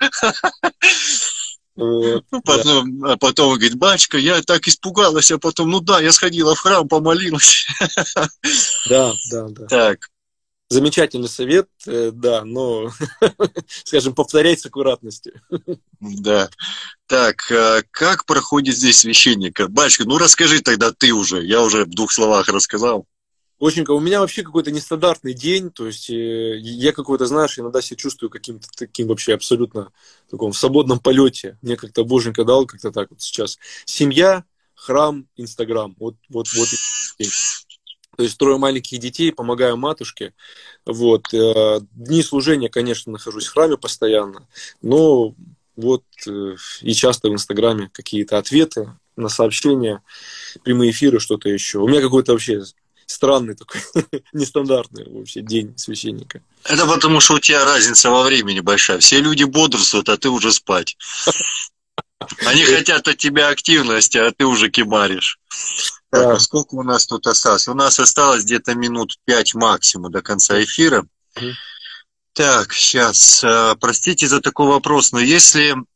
Потом говорит, батюшка, я так испугалась, а потом, ну да, я сходила в храм, помолилась. Да. Так. Замечательный совет, да, но, скажем, повторять с аккуратностью. Да. Так, как проходит здесь священник? Батюшка, ну расскажи тогда ты уже, я уже в 2 словах рассказал. Очень, у меня вообще какой-то нестандартный день, то есть я какой-то, знаешь, иногда себя чувствую каким-то таким вообще абсолютно таком в свободном полете. Мне как-то Боженька дал как-то так вот сейчас. Семья, храм, Инстаграм. Вот. То есть 3 маленьких детей, помогаю матушке. Вот. Дни служения, конечно, нахожусь в храме постоянно, но вот и часто в Инстаграме какие-то ответы на сообщения, прямые эфиры, что-то еще. У меня какой-то вообще странный такой, нестандартный вообще день священника. Это потому, что у тебя разница во времени большая. Все люди бодрствуют, а ты уже спать. Они хотят от тебя активности, а ты уже кибаришь. Так, а сколько у нас тут осталось? У нас осталось где-то минут 5 максимум до конца эфира. Так, сейчас, простите за такой вопрос, но если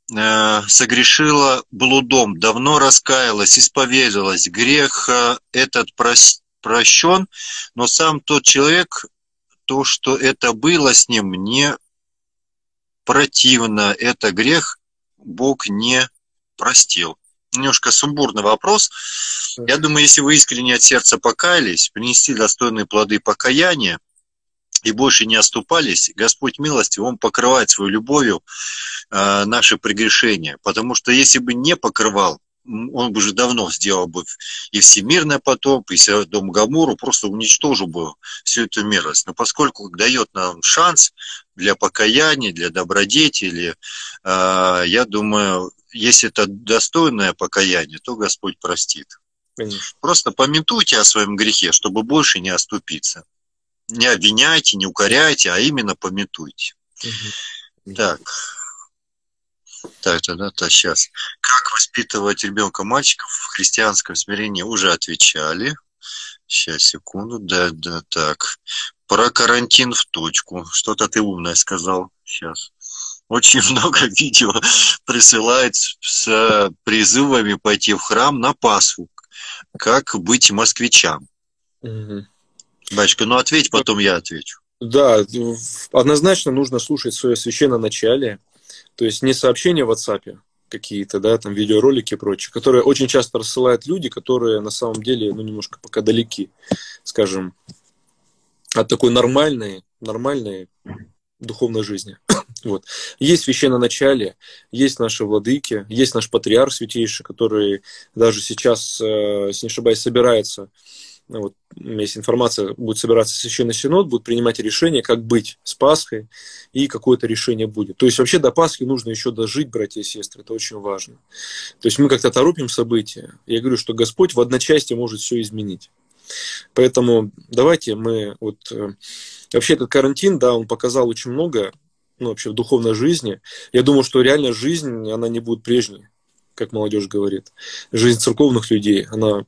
согрешила блудом, давно раскаялась, исповедалась, грех этот прощен, но сам тот человек, то, что это было с ним, мне противно, это грех Бог не простил. Немножко сумбурный вопрос. Я думаю, если вы искренне от сердца покаялись, принесли достойные плоды покаяния и больше не оступались, Господь милости, Он покрывает своей любовью наши прегрешения. Потому что если бы не покрывал, Он бы уже давно сделал бы и всемирный потоп, и Содом и Гоморру, просто уничтожил бы всю эту мерзость. Но поскольку дает нам шанс для покаяния, для добродетели, я думаю, если это достойное покаяние, то Господь простит. Конечно. Просто памятуйте о своем грехе, чтобы больше не оступиться. Не обвиняйте, не укоряйте, а именно памятуйте. Так, сейчас. Как воспитывать ребенка-мальчика в христианском смирении? Уже отвечали. Сейчас, секунду. Да, так. Про карантин в точку. Что-то ты умное сказал. Сейчас. Очень много видео присылает с призывами пойти в храм на Пасху. Как быть москвичам? Батюшка, ну ответь, потом я отвечу. Да, однозначно нужно слушать свое священноначалие, то есть не сообщения в WhatsApp какие-то, да, там видеоролики и прочее, которые очень часто рассылают люди, которые на самом деле, ну, немножко пока далеки, скажем, от такой нормальной духовной жизни. Вот. Есть священноначалие, есть наши владыки, есть наш патриарх святейший, который даже сейчас, если не ошибаюсь, собирается, вот, есть информация, будет собираться Священный Синод, будет принимать решение, как быть с Пасхой, и какое-то решение будет. То есть вообще до Пасхи нужно еще дожить, братья и сестры, это очень важно. То есть мы как-то торопим события. Я говорю, что Господь в одночасье может все изменить. Поэтому давайте мы вот... Вообще этот карантин, да, он показал очень много, ну, вообще в духовной жизни. Я думаю, что реально жизнь, она не будет прежней, как молодежь говорит. Жизнь церковных людей, она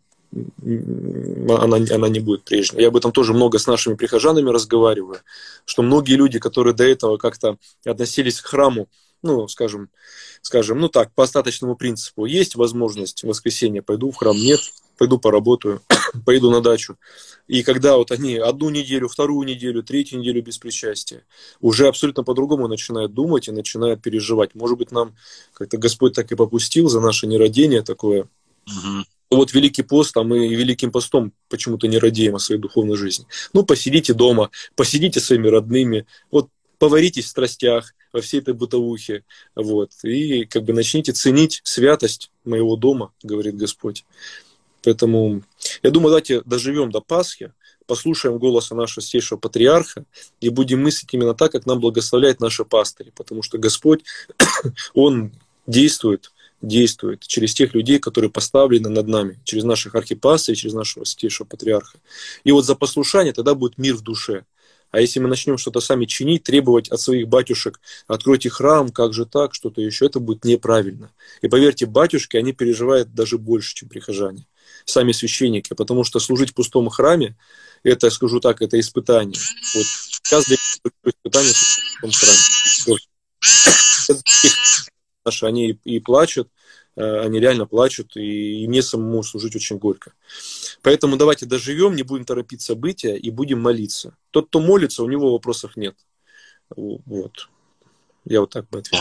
не будет прежней. Я об этом тоже много с нашими прихожанами разговариваю, что многие люди, которые до этого как-то относились к храму, ну, скажем, ну так, по остаточному принципу. Есть возможность в воскресенье, пойду в храм, нет, пойду поработаю, поеду на дачу. И когда вот они одну неделю, вторую неделю, третью неделю без причастия, уже абсолютно по-другому начинают думать и начинают переживать. Может быть, нам как-то Господь так и попустил за наше нерадение такое. Вот Великий пост, а мы Великим постом почему-то не радеем о своей духовной жизни. Ну, посидите дома, посидите со своими родными, вот поваритесь в страстях, во всей этой бытовухе, вот, и как бы начните ценить святость моего дома, говорит Господь. Поэтому, я думаю, давайте доживем до Пасхи, послушаем голоса нашего святейшего патриарха и будем мыслить именно так, как нам благословляют наши пастыри, потому что Господь, Он действует через тех людей, которые поставлены над нами, через наших архипастырей, через нашего святейшего патриарха. И вот за послушание тогда будет мир в душе. А если мы начнем что-то сами чинить, требовать от своих батюшек, откройте храм, как же так, что-то еще, это будет неправильно. И поверьте, батюшки, они переживают даже больше, чем прихожане, сами священники, потому что служить в пустом храме, это, скажу так, это испытание. Вот сейчас для испытания в пустом храме. Наши, они и плачут, они реально плачут, и мне самому служить очень горько. Поэтому давайте доживем, не будем торопить события и будем молиться. Тот, кто молится, у него вопросов нет. Вот. Я вот так бы ответил.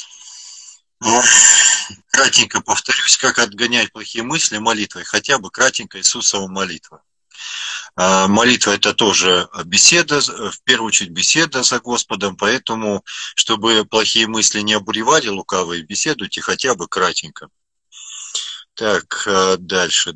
Кратенько повторюсь, как отгонять плохие мысли молитвой, хотя бы кратенько Иисусова молитва. Молитва – это тоже беседа, в первую очередь беседа за Господом, поэтому, чтобы плохие мысли не обуревали лукавые, беседуйте хотя бы кратенько. Так, дальше.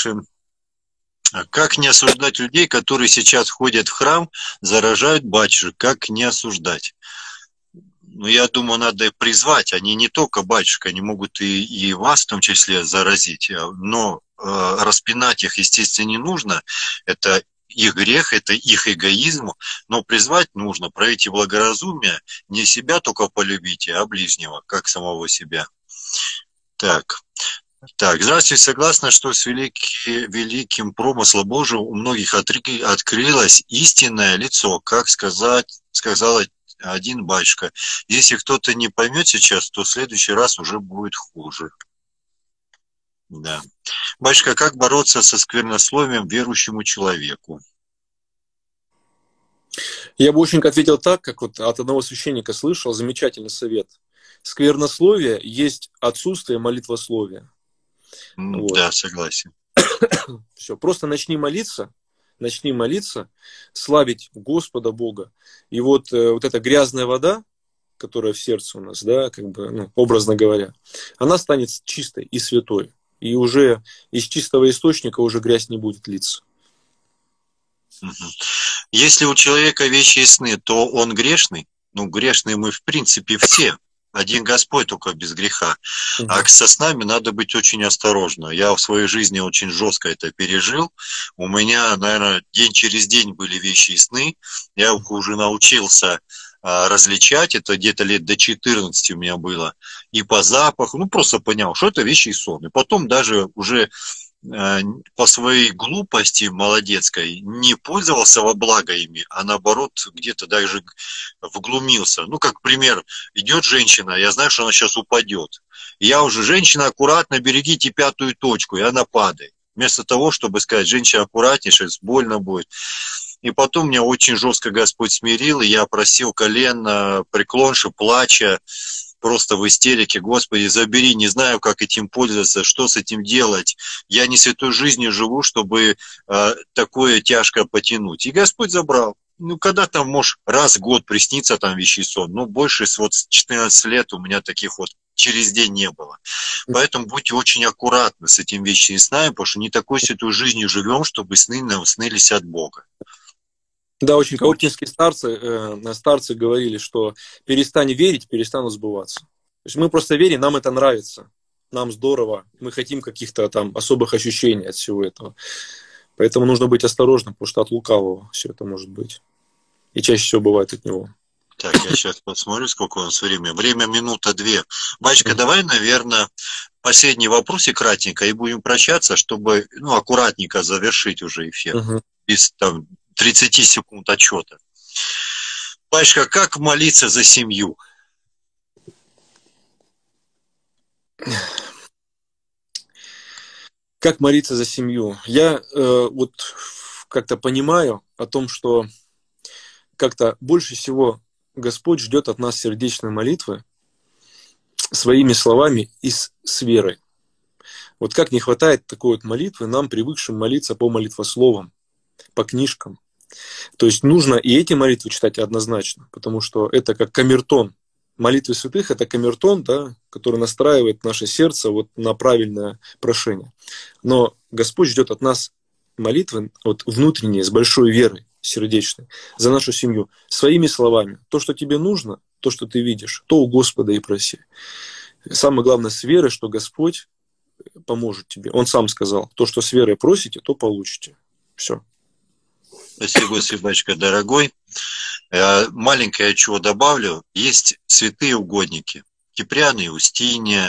Как не осуждать людей, которые сейчас ходят в храм, заражают батюшек? Как не осуждать? Ну, я думаю, надо их призвать. Они не только батюшка, они могут и вас в том числе заразить. Но распинать их, естественно, не нужно. Это их грех, это их эгоизм. Но призвать нужно, проявите благоразумие. Не себя только полюбите, а ближнего, как самого себя. Так, здравствуйте, согласна, что с великим промыслом Божьим у многих открылось истинное лицо, как сказала один батюшка. Если кто-то не поймет сейчас, то в следующий раз уже будет хуже. Да. Батюшка, как бороться со сквернословием верующему человеку? Я бы очень ответил так, как вот от одного священника слышал, замечательный совет. Сквернословие есть отсутствие молитвословия. Вот. Да, согласен. Все, просто начни молиться, славить Господа Бога. И вот эта грязная вода, которая в сердце у нас, да, как бы, ну, образно говоря, она станет чистой и святой. И уже из чистого источника уже грязь не будет литься. Если у человека вещи и сны, то он грешный? Ну, грешные мы в принципе все. Один Господь только без греха. А со снами надо быть очень осторожно. Я в своей жизни очень жестко это пережил. У меня, наверное, день через день были вещи и сны. Я уже научился различать. Это где-то лет до 14 у меня было. И по запаху. Ну, просто понял, что это вещи и сон. И потом даже уже по своей глупости молодецкой не пользовался во благо ими, а наоборот где-то даже вглумился. Ну, как пример, идет женщина, я знаю, что она сейчас упадет. И я уже, женщина, аккуратно, берегите пятую точку, и она падает. Вместо того, чтобы сказать, женщина, аккуратнее, сейчас больно будет. И потом меня очень жестко Господь смирил, и я просил колено, преклонши, плача, просто в истерике: Господи, забери, не знаю, как этим пользоваться, что с этим делать. Я не святой жизнью живу, чтобы такое тяжко потянуть. И Господь забрал. Ну, когда там, может, раз в год приснится там вещий сон, но больше вот с 14 лет у меня таких вот через день не было. Поэтому будьте очень аккуратны с этим вещими снами, потому что не такой святой жизнью живем, чтобы сны нам снились от Бога. Да, очень каотические старцы говорили, что перестань верить, перестанут сбываться. То есть мы просто верим, нам это нравится, нам здорово, мы хотим каких-то там особых ощущений от всего этого. Поэтому нужно быть осторожным, потому что от лукавого все это может быть. И чаще всего бывает от него. Так, я сейчас посмотрю, сколько у нас времени. Время минута 2. Батюшка, давай, наверное, последний вопросик кратенько, и будем прощаться, чтобы, ну, аккуратненько завершить уже эфир. Без там 30 секунд отчета. Батюшка, как молиться за семью? Как молиться за семью? Я вот как-то понимаю о том, что как-то больше всего Господь ждет от нас сердечной молитвы своими словами и с верой. Вот как не хватает такой вот молитвы нам, привыкшим молиться по молитвословам, по книжкам. То есть нужно и эти молитвы читать однозначно, потому что это как камертон. Молитвы святых — это камертон, да, который настраивает наше сердце вот на правильное прошение. Но Господь ждет от нас молитвы вот внутренние, с большой верой, сердечной, за нашу семью, своими словами. То, что тебе нужно, то, что ты видишь, то у Господа и проси. Самое главное с верой, что Господь поможет тебе. Он сам сказал: то, что с верой просите, то получите. Все. Спасибо, Господи, батюшка дорогой. Маленькое чего добавлю. Есть святые угодники. Киприан и Устинья,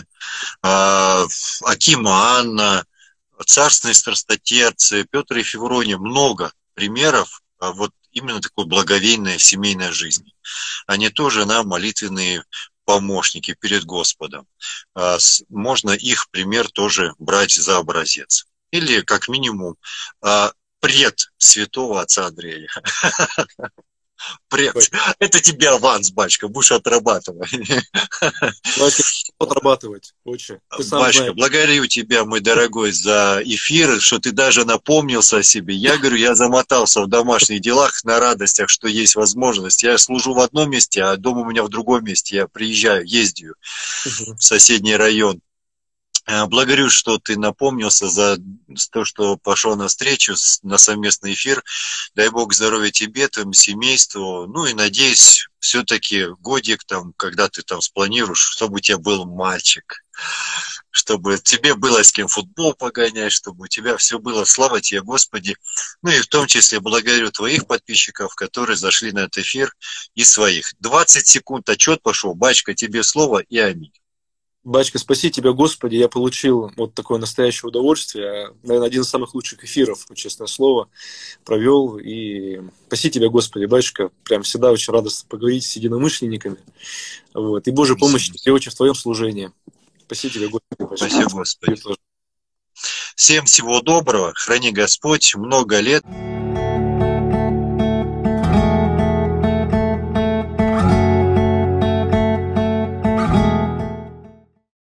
Акима Анна, царственные страстотерцы, Петр и Феврония. Много примеров вот именно такой благовейной семейной жизни. Они тоже нам молитвенные помощники перед Господом. Можно их пример тоже брать за образец. Или, как минимум, пред святого отца Андрея. Пред. Это тебе аванс, батюшка, будешь отрабатывать. Отрабатывать, очень. Батюшка, благодарю тебя, мой дорогой, за эфир, что ты даже напомнился о себе. Я говорю, я замотался в домашних делах, на радостях, что есть возможность. Я служу в одном месте, а дом у меня в другом месте. Я приезжаю, ездию в соседний район. Благодарю, что ты напомнился за то, что пошел на встречу, на совместный эфир. Дай Бог здоровья тебе, твоему семейству. Ну и надеюсь, все-таки годик там, когда ты там спланируешь, чтобы у тебя был мальчик, чтобы тебе было с кем футбол погонять, чтобы у тебя все было. Слава тебе, Господи. Ну и в том числе благодарю твоих подписчиков, которые зашли на этот эфир, и своих. 20 секунд отчет пошел. Батюшка, тебе слово и аминь. Батюшка, спаси тебя, Господи, я получил вот такое настоящее удовольствие. Наверное, один из самых лучших эфиров, честное слово, провел. И спаси тебя, Господи, батюшка. Прям всегда очень радостно поговорить с единомышленниками. Вот. И Божьей помощи тебе очень в твоем служении. Спаси тебя, Господи, батюшка. Спасибо, Господи. Всем всего доброго, храни Господь, много лет.